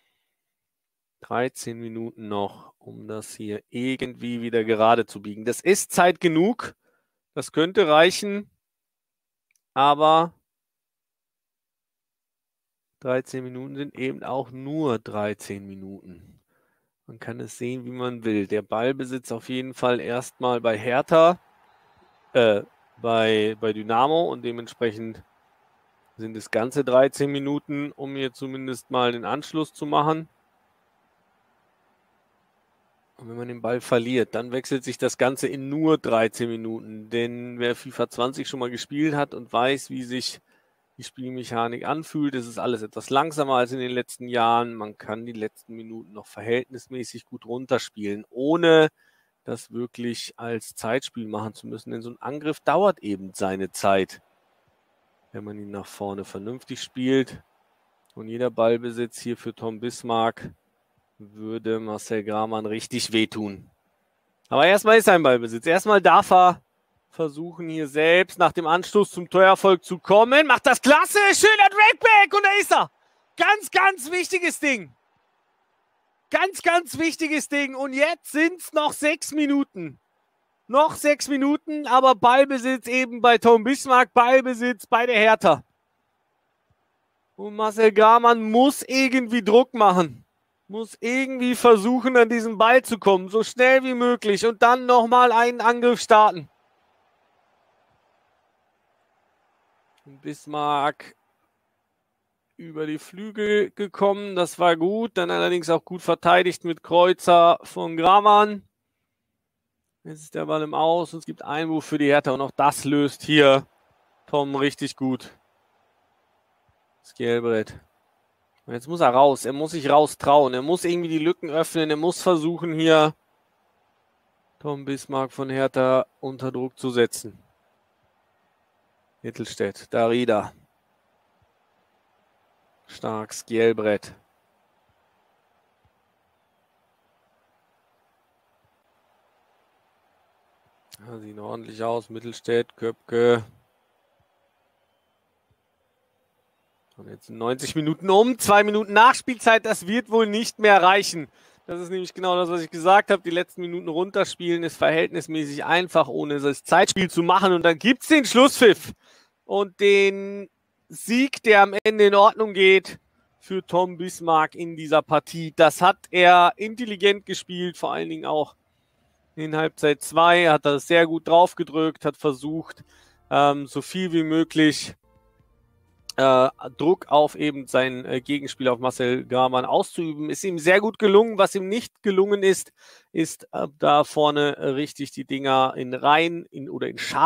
13 Minuten noch, um das hier irgendwie wieder gerade zu biegen. Das ist Zeit genug. Das könnte reichen. Aber 13 Minuten sind eben auch nur 13 Minuten. Man kann es sehen, wie man will. Der Ballbesitz auf jeden Fall erstmal bei Hertha, bei Dynamo und dementsprechend Sind es ganze 13 Minuten, um hier zumindest mal den Anschluss zu machen. Und wenn man den Ball verliert, dann wechselt sich das Ganze in nur 13 Minuten. Denn wer FIFA 20 schon mal gespielt hat und weiß, wie sich die Spielmechanik anfühlt, ist es alles etwas langsamer als in den letzten Jahren. Man kann die letzten Minuten noch verhältnismäßig gut runterspielen, ohne das wirklich als Zeitspiel machen zu müssen. Denn so ein Angriff dauert eben seine Zeit, wenn man ihn nach vorne vernünftig spielt. Und jeder Ballbesitz hier für Tom Bismarck würde Marcel Gramann richtig wehtun. Aber erstmal ist ein Ballbesitz. Erstmal darf er versuchen, hier selbst nach dem Anstoß zum Torerfolg zu kommen. Macht das klasse. Schöner Drakeback. Und da ist er. Ganz, ganz wichtiges Ding. Ganz, ganz wichtiges Ding. Und jetzt sind es noch 6 Minuten. Noch 6 Minuten, aber Ballbesitz eben bei Tom Bismarck. Ballbesitz bei der Hertha. Und Marcel Gramann muss irgendwie Druck machen. Muss irgendwie versuchen, an diesen Ball zu kommen, so schnell wie möglich und dann nochmal einen Angriff starten. Und Bismarck über die Flügel gekommen, das war gut. Dann allerdings auch gut verteidigt mit Kreuzer von Gramann. Jetzt ist der Ball im Aus und es gibt Einwurf für die Hertha und auch das löst hier Tom richtig gut. Skjelbred. Und jetzt muss er raus. Er muss sich raustrauen. Er muss irgendwie die Lücken öffnen. Er muss versuchen, hier Tom Bismarck von Hertha unter Druck zu setzen. Mittelstädt, Darida. Stark, Skjelbred. Ja, sieht ordentlich aus. Mittelstädt, Köpke. Und jetzt 90 Minuten um, 2 Minuten Nachspielzeit, das wird wohl nicht mehr reichen. Das ist nämlich genau das, was ich gesagt habe. Die letzten Minuten runterspielen ist verhältnismäßig einfach, ohne das Zeitspiel zu machen. Und dann gibt es den Schlusspfiff und den Sieg, der am Ende in Ordnung geht für Tom Bismarck in dieser Partie. Das hat er intelligent gespielt, vor allen Dingen auch in Halbzeit 2. Hat er sehr gut draufgedrückt, hat versucht, so viel wie möglich Druck auf eben seinen Gegenspieler, auf Marcel Gramann auszuüben. Ist ihm sehr gut gelungen. Was ihm nicht gelungen ist, ist da vorne richtig die Dinger in Reihen oder in Schalen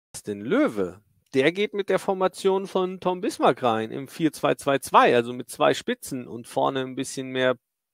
Justin Löwe, der geht mit der Formation von Tom Bismarck rein im 4-2-2-2, also mit 2 Spitzen und vorne ein bisschen mehr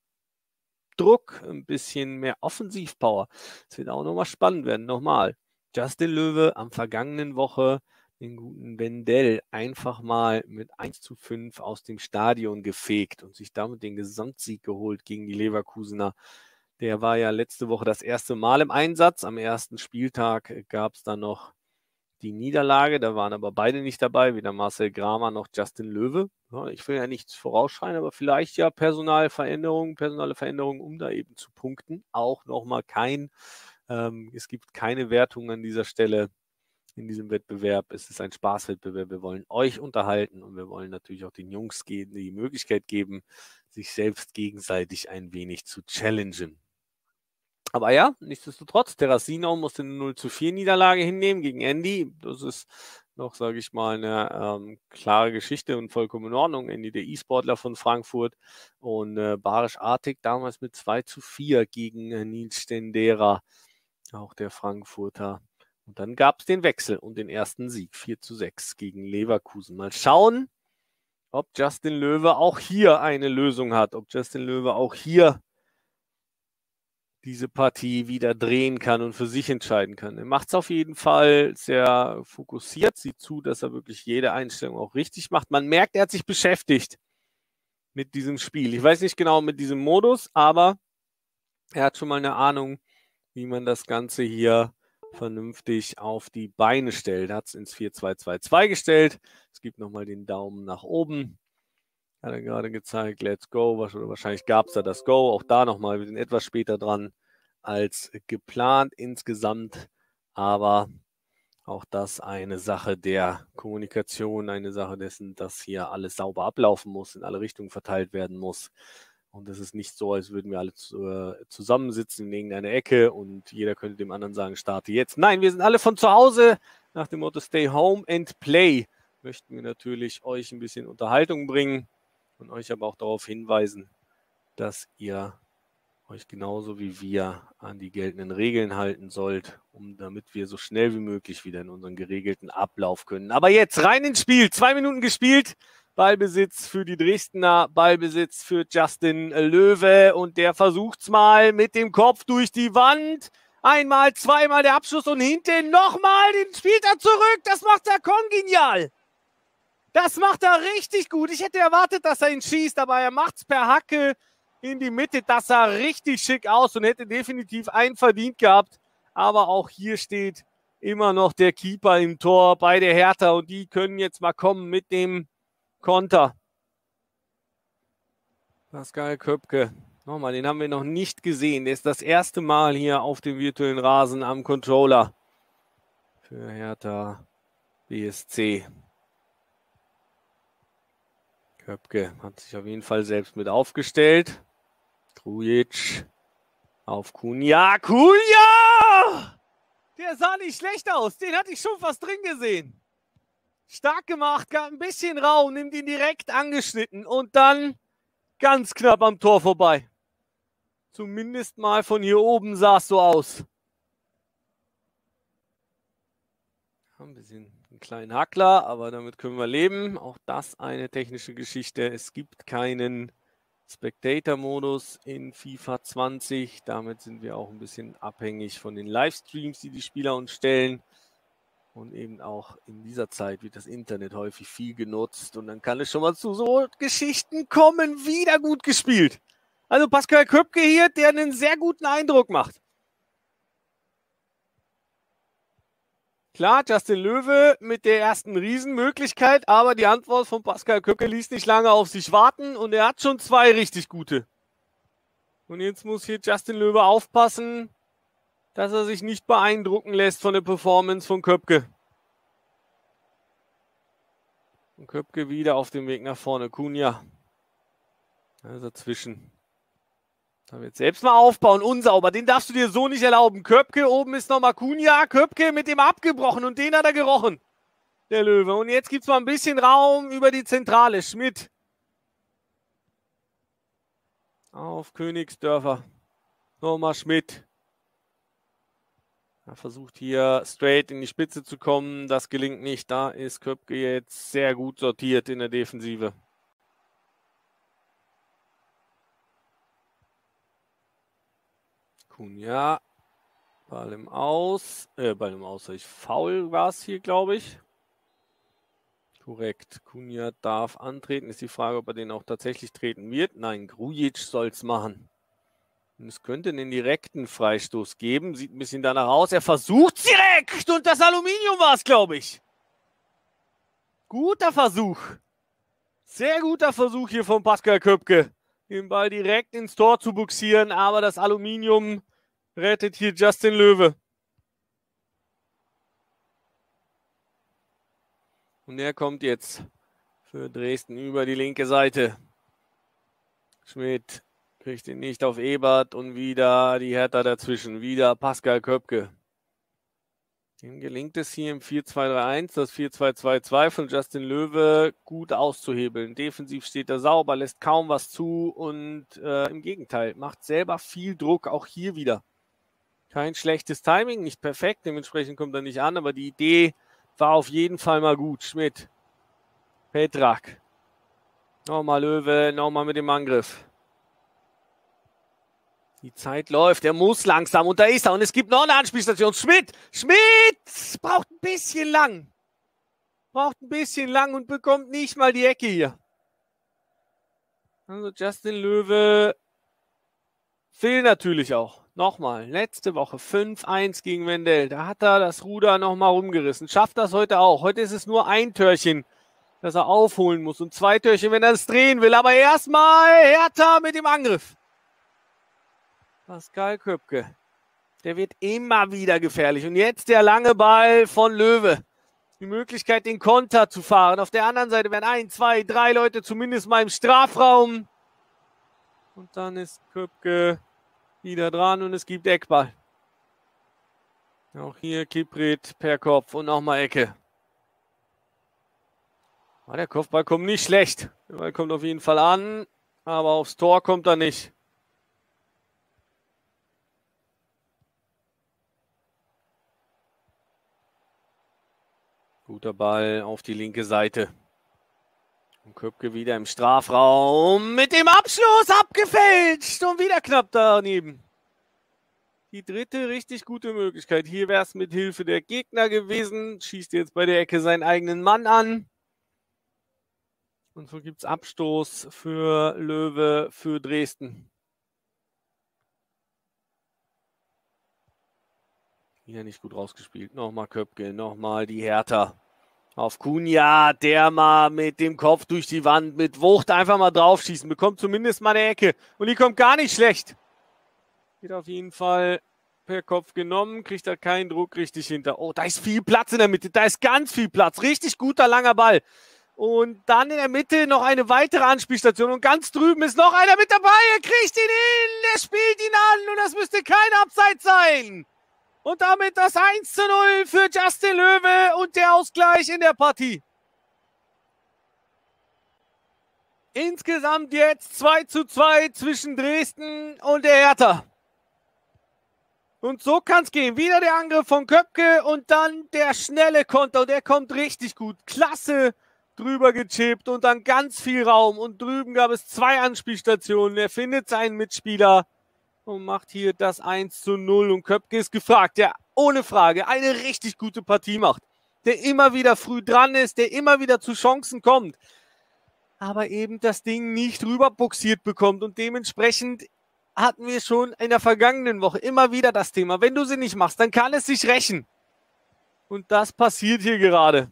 Druck, ein bisschen mehr Offensivpower. Es wird auch nochmal spannend werden. Nochmal, Justin Löwe am vergangenen Woche den guten Wendell einfach mal mit 1:5 aus dem Stadion gefegt und sich damit den Gesamtsieg geholt gegen die Leverkusener. Der war ja letzte Woche das erste Mal im Einsatz. Am ersten Spieltag gab es dann noch die Niederlage. Da waren aber beide nicht dabei, weder Marcel Gramer noch Justin Löwe. Ja, ich will ja nichts vorausschreien, aber vielleicht ja personale Veränderungen, um da eben zu punkten. Auch nochmal es gibt keine Wertung an dieser Stelle in diesem Wettbewerb. Es ist ein Spaßwettbewerb. Wir wollen euch unterhalten und wir wollen natürlich auch den Jungs die Möglichkeit geben, sich selbst gegenseitig ein wenig zu challengen. Aber ja, nichtsdestotrotz, Terracino musste eine 0:4 Niederlage hinnehmen gegen Andy. Das ist noch, sage ich mal, eine klare Geschichte und vollkommen in Ordnung. Andy, der E-Sportler von Frankfurt, und Barisch Artig damals mit 2:4 gegen Nils Stendera, auch der Frankfurter. Und dann gab es den Wechsel und den ersten Sieg, 4:6 gegen Leverkusen. Mal schauen, ob Justin Löwe auch hier eine Lösung hat, ob Justin Löwe auch hier diese Partie wieder drehen kann und für sich entscheiden kann. Er macht es auf jeden Fall sehr fokussiert, sieht zu, dass er wirklich jede Einstellung auch richtig macht. Man merkt, er hat sich beschäftigt mit diesem Spiel. Ich weiß nicht genau mit diesem Modus, aber er hat schon mal eine Ahnung, wie man das Ganze hier vernünftig auf die Beine stellt. Er hat es ins 4-2-2-2 gestellt. Es gibt nochmal den Daumen nach oben. Hat er gerade gezeigt, let's go. Wahrscheinlich gab es da das Go. Auch da nochmal, wir sind etwas später dran als geplant insgesamt. Aber auch das eine Sache der Kommunikation, eine Sache dessen, dass hier alles sauber ablaufen muss, in alle Richtungen verteilt werden muss. Und es ist nicht so, als würden wir alle zusammensitzen in irgendeiner Ecke und jeder könnte dem anderen sagen, starte jetzt. Nein, wir sind alle von zu Hause. Nach dem Motto Stay Home and Play möchten wir natürlich euch ein bisschen Unterhaltung bringen und euch aber auch darauf hinweisen, dass ihr euch genauso wie wir an die geltenden Regeln halten sollt, damit wir so schnell wie möglich wieder in unseren geregelten Ablauf können. Aber jetzt rein ins Spiel. 2 Minuten gespielt. Ballbesitz für die Dresdner, Ballbesitz für Justin Löwe und der versucht's mal mit dem Kopf durch die Wand. Einmal, zweimal der Abschluss und hinten nochmal, den spielt er zurück. Das macht er kongenial. Das macht er richtig gut. Ich hätte erwartet, dass er ihn schießt, aber er macht's per Hacke in die Mitte. Das sah richtig schick aus und hätte definitiv einen verdient gehabt. Aber auch hier steht immer noch der Keeper im Tor bei der Hertha und die können jetzt mal kommen mit dem Konter. Pascal Köpke. Nochmal, den haben wir noch nicht gesehen. Der ist das erste Mal hier auf dem virtuellen Rasen am Controller für Hertha BSC. Köpke hat sich auf jeden Fall selbst mit aufgestellt. Grujic auf Kunja. Kunja! Der sah nicht schlecht aus. Den hatte ich schon fast drin gesehen. Stark gemacht, gab ein bisschen Raum, nimmt ihn direkt angeschnitten und dann ganz knapp am Tor vorbei. Zumindest mal von hier oben sah es so aus. Ein bisschen einen kleinen Hackler, aber damit können wir leben. Auch das eine technische Geschichte. Es gibt keinen Spectator-Modus in FIFA 20. Damit sind wir auch ein bisschen abhängig von den Livestreams, die die Spieler uns stellen. Und eben auch in dieser Zeit wird das Internet häufig viel genutzt. Und dann kann es schon mal zu so Geschichten kommen. Wieder gut gespielt. Also Pascal Köpke hier, der einen sehr guten Eindruck macht. Klar, Justin Löwe mit der ersten Riesenmöglichkeit, aber die Antwort von Pascal Köpke ließ nicht lange auf sich warten und er hat schon 2 richtig gute. Und jetzt muss hier Justin Löwe aufpassen, dass er sich nicht beeindrucken lässt von der Performance von Köpke. Und Köpke wieder auf dem Weg nach vorne. Kunja. Also dazwischen. Da wird selbst mal aufbauen. Unsauber. Den darfst du dir so nicht erlauben. Köpke, oben ist nochmal Kunja. Köpke mit dem abgebrochen und den hat er gerochen. Der Löwe. Und jetzt gibt es mal ein bisschen Raum über die Zentrale. Schmidt. Auf Königsdörfer. Nochmal Schmidt. Er versucht hier straight in die Spitze zu kommen. Das gelingt nicht. Da ist Köpke jetzt sehr gut sortiert in der Defensive. Cunha. Ball im Aus. Foul war es hier, glaube ich. Korrekt. Cunha darf antreten. Ist die Frage, ob er den auch tatsächlich treten wird. Nein, Grujic soll es machen. Und es könnte einen direkten Freistoß geben. Sieht ein bisschen danach aus. Er versucht direkt. Und das Aluminium war es, glaube ich. Guter Versuch. Sehr guter Versuch hier von Pascal Köpke. Den Ball direkt ins Tor zu buxieren. Aber das Aluminium rettet hier Justin Löwe. Und er kommt jetzt für Dresden über die linke Seite. Schmidt kriegt ihn nicht auf Ebert und wieder die Hertha dazwischen. Wieder Pascal Köpke. Ihm gelingt es hier im 4-2-3-1, das 4-2-2-2 von Justin Löwe gut auszuhebeln. Defensiv steht er sauber, lässt kaum was zu und im Gegenteil, macht selber viel Druck, auch hier wieder. Kein schlechtes Timing, nicht perfekt, dementsprechend kommt er nicht an, aber die Idee war auf jeden Fall mal gut. Schmidt, Petrak, nochmal Löwe, nochmal mit dem Angriff. Die Zeit läuft, er muss langsam und da ist er und es gibt noch eine Anspielstation. Schmidt braucht ein bisschen lang. Und bekommt nicht mal die Ecke hier. Also Justin Löwe fehlt natürlich auch. Nochmal, letzte Woche 5-1 gegen Wendell. Da hat er das Ruder nochmal rumgerissen. Schafft das heute auch. Heute ist es nur ein Törchen, das er aufholen muss und 2 Törchen, wenn er es drehen will. Aber erstmal Hertha mit dem Angriff. Pascal Köpke. Der wird immer wieder gefährlich. Und jetzt der lange Ball von Löwe. Die Möglichkeit, den Konter zu fahren. Auf der anderen Seite werden 1, 2, 3 Leute zumindest mal im Strafraum. Und dann ist Köpke wieder dran und es gibt Eckball. Auch hier Kiprit per Kopf und nochmal Ecke. Aber der Kopfball kommt nicht schlecht. Der Ball kommt auf jeden Fall an, aber aufs Tor kommt er nicht. Guter Ball auf die linke Seite. Und Köpke wieder im Strafraum mit dem Abschluss abgefälscht und wieder knapp daneben. Die dritte richtig gute Möglichkeit. Hier wäre es mit Hilfe der Gegner gewesen. Schießt jetzt bei der Ecke seinen eigenen Mann an. Und so gibt es Abstoß für Löwe für Dresden. Wieder nicht gut rausgespielt. Nochmal Köpke, nochmal die Hertha. Auf Cunha, der mal mit dem Kopf durch die Wand, mit Wucht einfach mal draufschießen. Bekommt zumindest mal eine Ecke. Und die kommt gar nicht schlecht. Geht auf jeden Fall per Kopf genommen. Kriegt da keinen Druck richtig hinter. Oh, da ist viel Platz in der Mitte. Da ist ganz viel Platz. Richtig guter, langer Ball. Und dann in der Mitte noch eine weitere Anspielstation. Und ganz drüben ist noch einer mit dabei. Er kriegt ihn hin. Er spielt ihn an. Und das müsste kein Abseits sein. Und damit das 1:0 für Justin Löwe und der Ausgleich in der Partie. Insgesamt jetzt 2:2 zwischen Dresden und der Hertha. Und so kann es gehen. Wieder der Angriff von Köpke und dann der schnelle Konter. Und der kommt richtig gut. Klasse drüber gechippt und dann ganz viel Raum. Und drüben gab es 2 Anspielstationen. Er findet seinen Mitspieler und macht hier das 1:0. Und Köpke ist gefragt, der ohne Frage eine richtig gute Partie macht. Der immer wieder früh dran ist, der immer wieder zu Chancen kommt. Aber eben das Ding nicht rüberbuxiert bekommt. Und dementsprechend hatten wir schon in der vergangenen Woche immer wieder das Thema. Wenn du sie nicht machst, dann kann es sich rächen. Und das passiert hier gerade.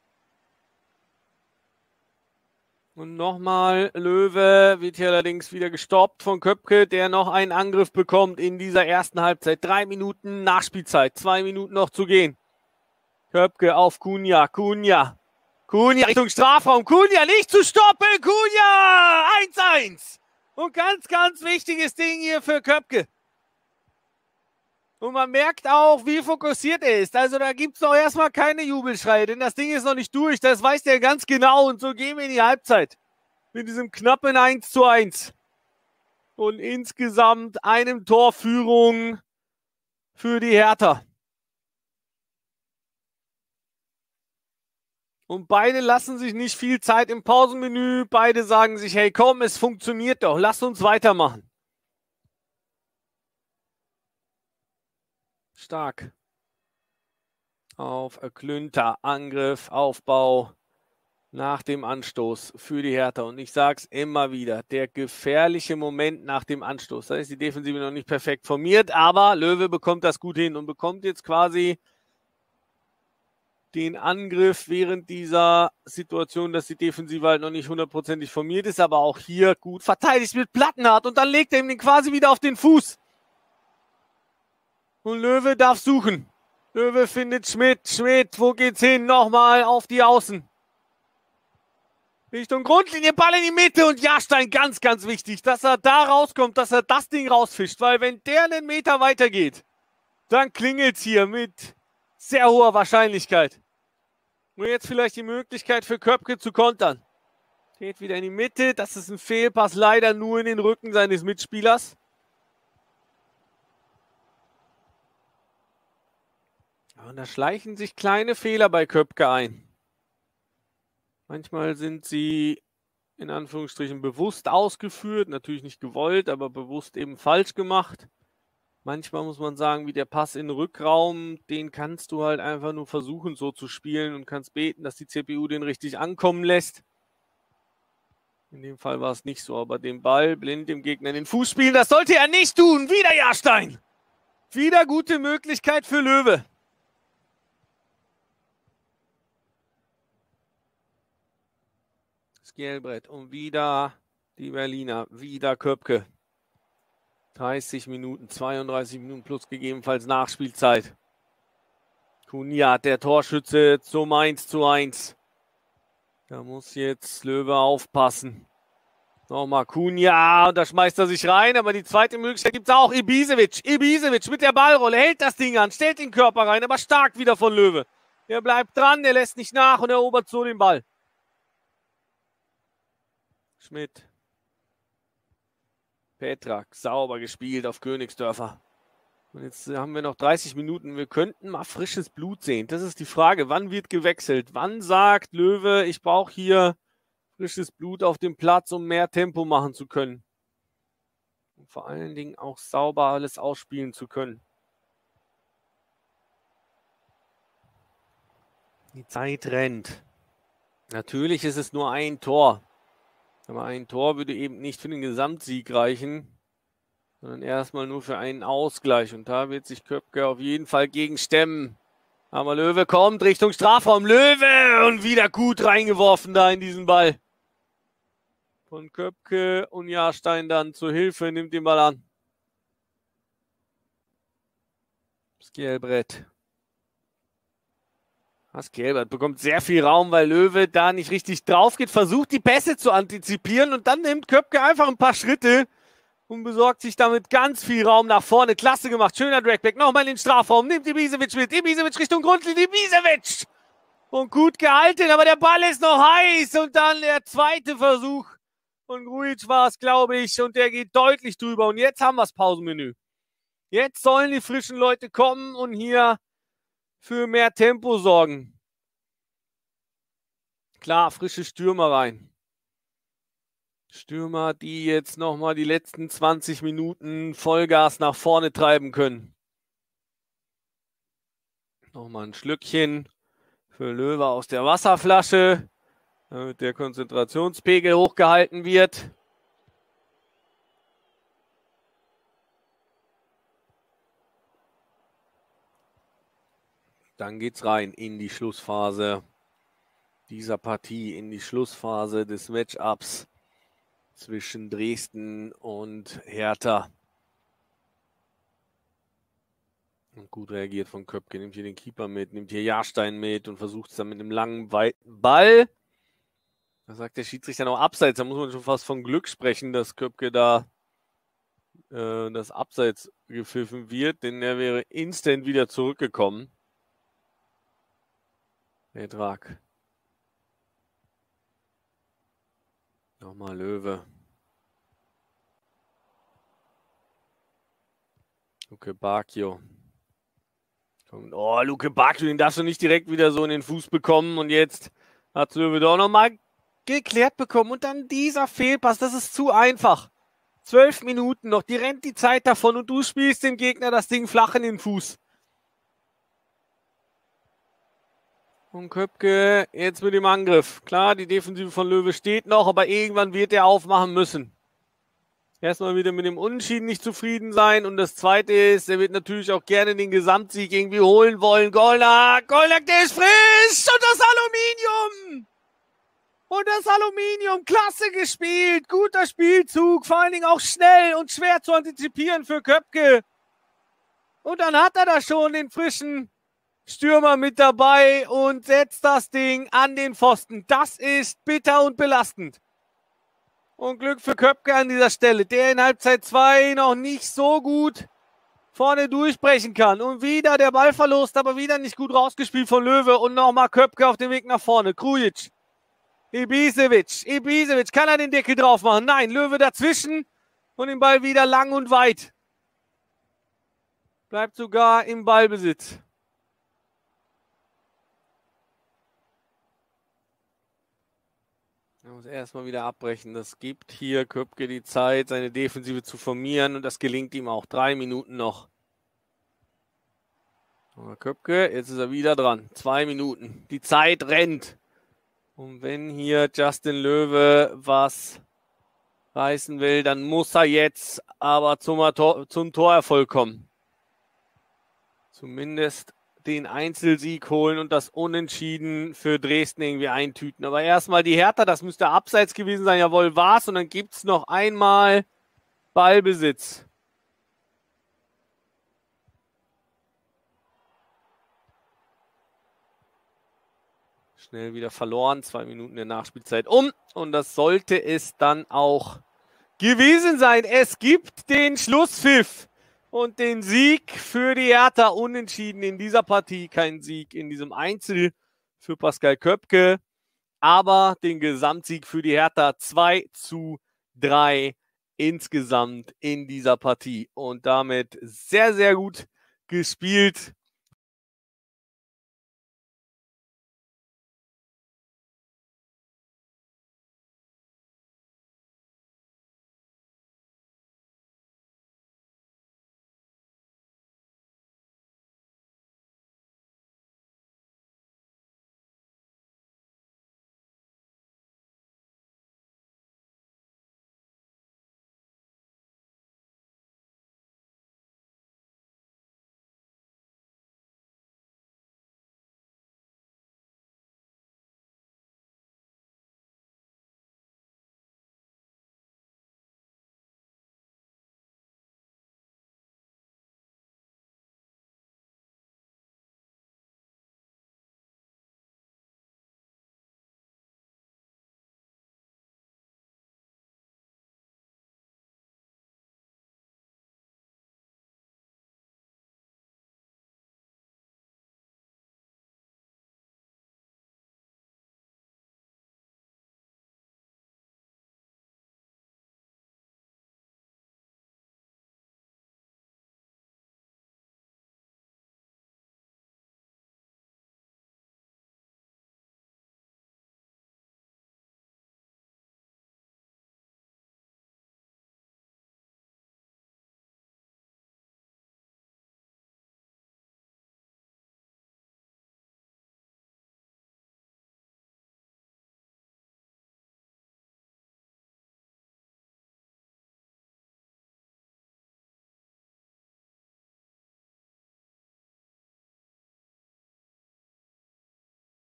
Und nochmal, Löwe wird hier allerdings wieder gestoppt von Köpke, der noch einen Angriff bekommt in dieser ersten Halbzeit. 3 Minuten Nachspielzeit, 2 Minuten noch zu gehen. Köpke auf Cunha, Cunha Richtung Strafraum, Cunha nicht zu stoppen, Cunha 1:1. Und ganz, ganz wichtiges Ding hier für Köpke. Und man merkt auch, wie fokussiert er ist. Also da gibt es noch erstmal keine Jubelschreie, denn das Ding ist noch nicht durch. Das weiß der ganz genau. Und so gehen wir in die Halbzeit. Mit diesem knappen 1:1. Und insgesamt einem Torführung für die Hertha. Und beide lassen sich nicht viel Zeit im Pausenmenü. Beide sagen sich, hey komm, es funktioniert doch, lass uns weitermachen. Stark. Auf Klünter, Angriff, Aufbau nach dem Anstoß für die Hertha. Und ich sage es immer wieder, der gefährliche Moment nach dem Anstoß. Da ist die Defensive noch nicht perfekt formiert, aber Löwe bekommt das gut hin und bekommt jetzt quasi den Angriff während dieser Situation, dass die Defensive halt noch nicht hundertprozentig formiert ist, aber auch hier gut verteidigt mit Plattenhardt und dann legt er ihm den quasi wieder auf den Fuß. Und Löwe darf suchen. Löwe findet Schmidt. Schmidt, wo geht's hin? Nochmal auf die Außen. Richtung Grundlinie, Ball in die Mitte und Jahrstein, ganz, ganz wichtig, dass er da rauskommt, dass er das Ding rausfischt, weil wenn der einen Meter weitergeht, dann klingelt's hier mit sehr hoher Wahrscheinlichkeit. Und jetzt vielleicht die Möglichkeit für Köpke zu kontern. Geht wieder in die Mitte, das ist ein Fehlpass, leider nur in den Rücken seines Mitspielers. Und da schleichen sich kleine Fehler bei Köpke ein. Manchmal sind sie in Anführungsstrichen bewusst ausgeführt, natürlich nicht gewollt, aber bewusst eben falsch gemacht. Manchmal muss man sagen, wie der Pass in den Rückraum, den kannst du halt einfach nur versuchen so zu spielen und kannst beten, dass die CPU den richtig ankommen lässt. In dem Fall war es nicht so, aber den Ball blind dem Gegner in den Fuß spielen, das sollte er nicht tun. Wieder Jahrstein. Wieder gute Möglichkeit für Löwe. Skjelbrett und wieder die Berliner, wieder Köpke. 30 Minuten, 32 Minuten plus gegebenenfalls Nachspielzeit. Kuniat, der Torschütze zum 1:1. Da muss jetzt Löwe aufpassen. Nochmal Kunja, da schmeißt er sich rein, aber die zweite Möglichkeit gibt es auch. Ibisevic mit der Ballrolle, hält das Ding an, stellt den Körper rein, aber stark wieder von Löwe. Er bleibt dran, der lässt nicht nach und erobert so den Ball. Schmidt. Petrak, sauber gespielt auf Königsdörfer. Und jetzt haben wir noch 30 Minuten. Wir könnten mal frisches Blut sehen. Das ist die Frage. Wann wird gewechselt? Wann sagt Löwe, ich brauche hier frisches Blut auf dem Platz, um mehr Tempo machen zu können? Und vor allen Dingen auch sauber alles ausspielen zu können. Die Zeit rennt. Natürlich ist es nur ein Tor. Aber ein Tor würde eben nicht für den Gesamtsieg reichen, sondern erstmal nur für einen Ausgleich. Und da wird sich Köpke auf jeden Fall gegen stemmen. Aber Löwe kommt Richtung Strafraum. Löwe! Und wieder gut reingeworfen da in diesen Ball. Von Köpke und Jahrstein dann zur Hilfe, nimmt den Ball an. Skjelbrett. Skjelbrett bekommt sehr viel Raum, weil Löwe da nicht richtig drauf geht, versucht die Pässe zu antizipieren und dann nimmt Köpke einfach ein paar Schritte und besorgt sich damit ganz viel Raum nach vorne. Klasse gemacht, schöner Dragback, nochmal in den Strafraum, nimmt Ibisevic mit, Ibisevic Richtung Grundlinie, Ibisevic! Und gut gehalten, aber der Ball ist noch heiß und dann der zweite Versuch. Und Grujic war es, glaube ich, und der geht deutlich drüber. Und jetzt haben wir das Pausenmenü. Jetzt sollen die frischen Leute kommen und hier für mehr Tempo sorgen. Klar, frische Stürmer rein. Stürmer, die jetzt nochmal die letzten 20 Minuten Vollgas nach vorne treiben können. Nochmal ein Schlückchen für Löwe aus der Wasserflasche, damit der Konzentrationspegel hochgehalten wird. Dann geht's rein in die Schlussphase dieser Partie, in die Schlussphase des Matchups zwischen Dresden und Hertha. Und gut reagiert von Köpke, nimmt hier den Keeper mit, nimmt hier Jahrstein mit und versucht es dann mit einem langen, weiten Ball. Da sagt der Schiedsrichter noch Abseits, da muss man schon fast von Glück sprechen, dass Köpke da das Abseits gepfiffen wird, denn er wäre instant wieder zurückgekommen. Petrak. Nochmal Löwe. Luke Bacchio. Oh, Luke Bacchio, den darfst du nicht direkt wieder so in den Fuß bekommen. Und jetzt Hat Löwe doch nochmal geklärt bekommen. Und dann dieser Fehlpass, das ist zu einfach. 12 Minuten noch, die rennt die Zeit davon und du spielst dem Gegner das Ding flach in den Fuß. Und Köpke jetzt mit dem Angriff. Klar, die Defensive von Löwe steht noch, aber irgendwann wird er aufmachen müssen. Erstmal wieder mit dem Unentschieden nicht zufrieden sein. Und das Zweite ist, er wird natürlich auch gerne den Gesamtsieg irgendwie holen wollen. Gollak, der ist frisch! Und das Aluminium! Und das Aluminium, klasse gespielt. Guter Spielzug, vor allen Dingen auch schnell und schwer zu antizipieren für Köpke. Und dann hat er da schon den frischen Stürmer mit dabei und setzt das Ding an den Pfosten. Das ist bitter und belastend. Und Glück für Köpke an dieser Stelle, der in Halbzeit 2 noch nicht so gut vorne durchbrechen kann. Und wieder der Ballverlust, aber wieder nicht gut rausgespielt von Löwe. Und nochmal Köpke auf dem Weg nach vorne. Krujic, Ibisevic, kann er den Deckel drauf machen? Nein, Löwe dazwischen und den Ball wieder lang und weit. Bleibt sogar im Ballbesitz. Er muss erstmal wieder abbrechen. Das gibt hier Köpke die Zeit, seine Defensive zu formieren. Und das gelingt ihm auch. 3 Minuten noch. Aber Köpke, jetzt ist er wieder dran. 2 Minuten. Die Zeit rennt. Und wenn hier Justin Löwe was reißen will, dann muss er jetzt aber zum Torerfolg kommen. Zumindest den Einzelsieg holen und das Unentschieden für Dresden irgendwie eintüten. Aber erstmal die Hertha, das müsste abseits gewesen sein. Jawohl, war's. Und dann gibt es noch einmal Ballbesitz. Schnell wieder verloren. 2 Minuten der Nachspielzeit um. Und das sollte es dann auch gewesen sein. Es gibt den Schlusspfiff. Und den Sieg für die Hertha, unentschieden in dieser Partie. Kein Sieg in diesem Einzel für Pascal Köpke. Aber den Gesamtsieg für die Hertha 2:3 insgesamt in dieser Partie. Und damit sehr, sehr gut gespielt